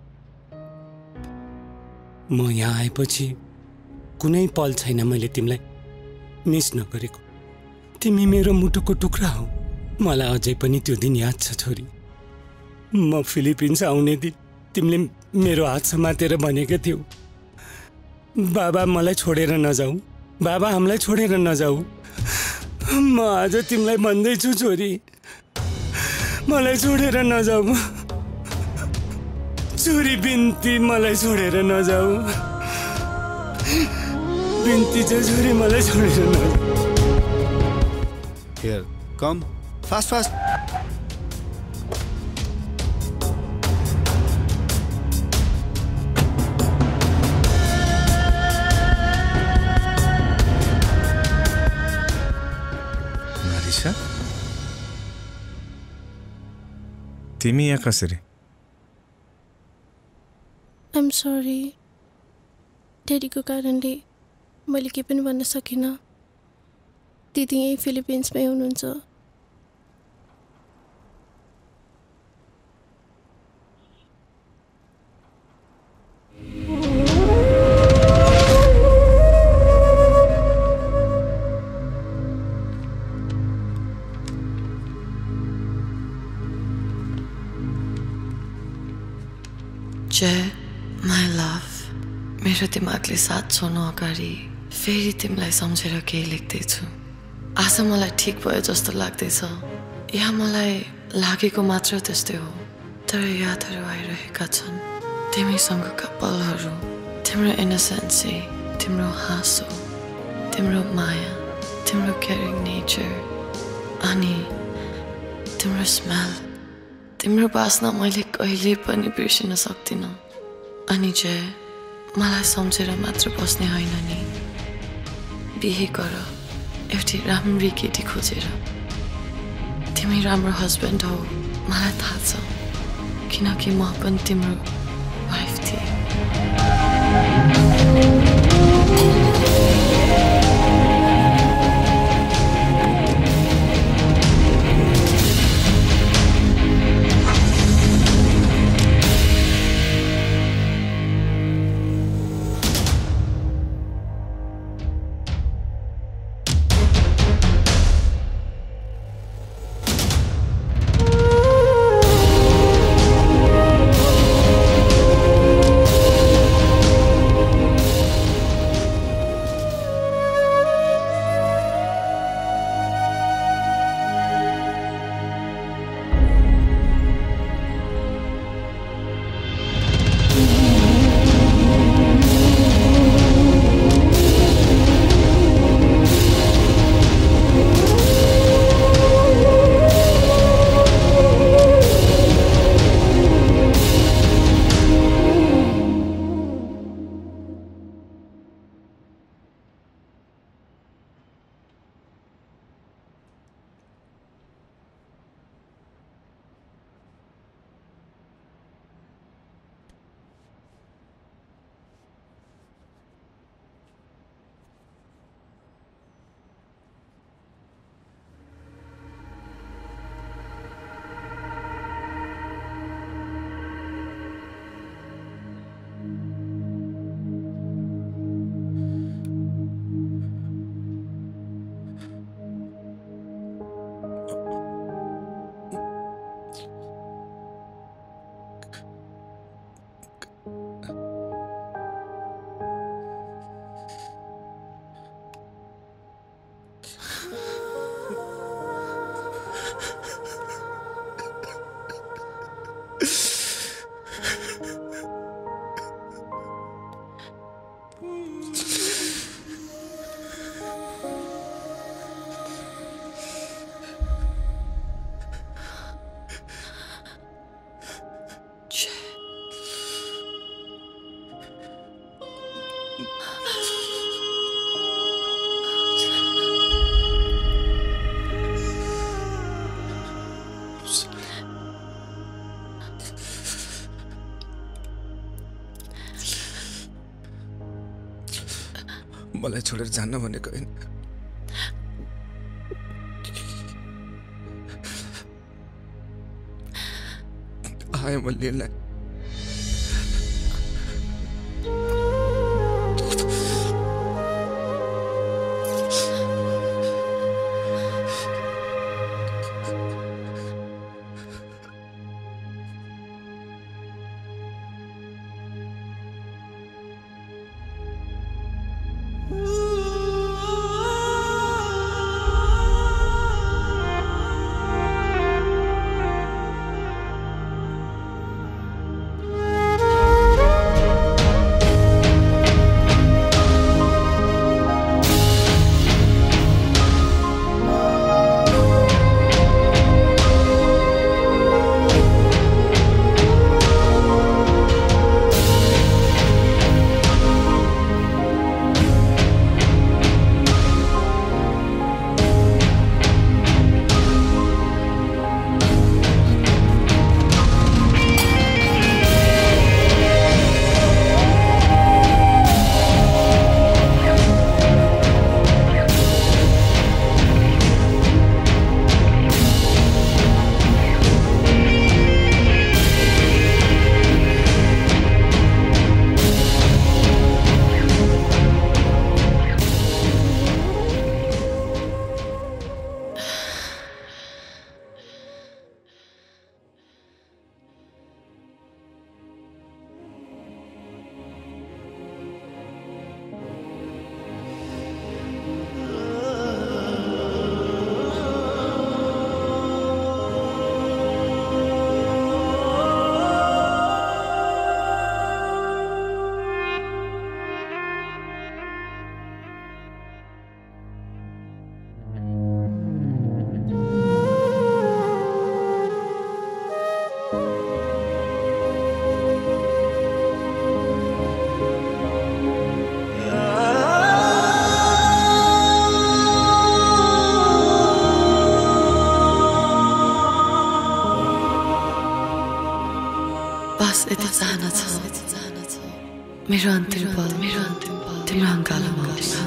म यहाँ आएपछि कुनै पल छैन मैले तिमीलाई मिस नगरेको। तिमी मेरो मुटुको टुक्रा हो। मलाई अझै पनि त्यो दिन याद छ छोरी। म फिलिपिन्स आउने दिन तिमीले मेरो हात समातेर भनेको थियौ, बाबा मलाई छोडेर नजाऊ, बाबा हामीलाई छोडेर नजाऊ। म आज तिमीलाई भन्दैछु छोरी, मलाई छोडेर नजाऊ। छोरी बिन्ती, मलाई छोडेर नजाऊ। बिन्ती छ छोरी, मलाई छोडेर नजाऊ। Here come fast fast. Marissa, तिमी यहाँ कसरी? आइएम सरी, ड्याडीको कारणले मैले के पनि भन्न सकिनँ। दिदी यही फिलिपिन्समै हुनुहुन्छ। जय, माई लभ, मेरो दिमागले साथ छोड्नु अगाडि फेरि तिमीलाई सम्झेर केही लेख्दैछु। आज मलाई ठिक भयो जस्तो लाग्दैछ। यहाँ मलाई लागेको मात्र त्यस्तै हो, तर यादहरू आइरहेका छन्। तिमीसँगका पलहरू, तिम्रो इनोसेन्सी, तिम्रो हाँसो, तिम्रो माया, तिम्रो केयरिङ नेचर, अनि तिम्रो स्मेल, तिम्रो बास्ना मैले कहिले पनि बिर्सिन सक्दिनँ। अनि जय, मलाई सम्झेर मात्र बस्ने होइन नि, बिहे गर एउटी राम्री केटी खोजेर। तिमी राम्रो हस्बेन्ड हो, मलाई थाहा छ, किनकि म पनि तिम्रो वाइफ थिएँ। मलाई छोडेर जान्न भनेको होइन। आए म लिनलाई। बस यति चाहना छ मेरो अन्तिम पल मेरो अन्तिम पल तिम्रो अङ्गालोमा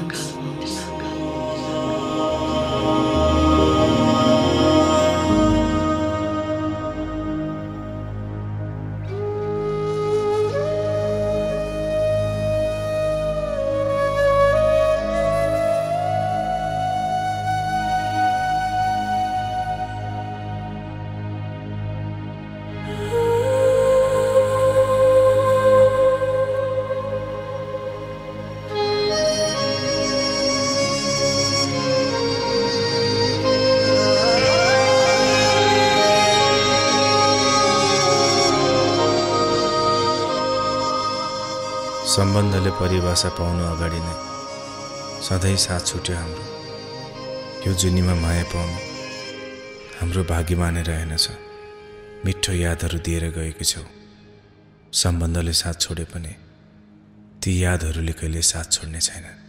सम्बन्धले परिभाषा पाउनु अगाडि नै सधैँ साथ छुट्यो हाम्रो। यो जुनीमा माया पाउनु हाम्रो भाग्यमा नै रहेनछ। मिठो यादहरू दिएर गएको छौ। सम्बन्धले साथ छोडे पनि ती यादहरूले कहिले साथ छोड्ने छैन।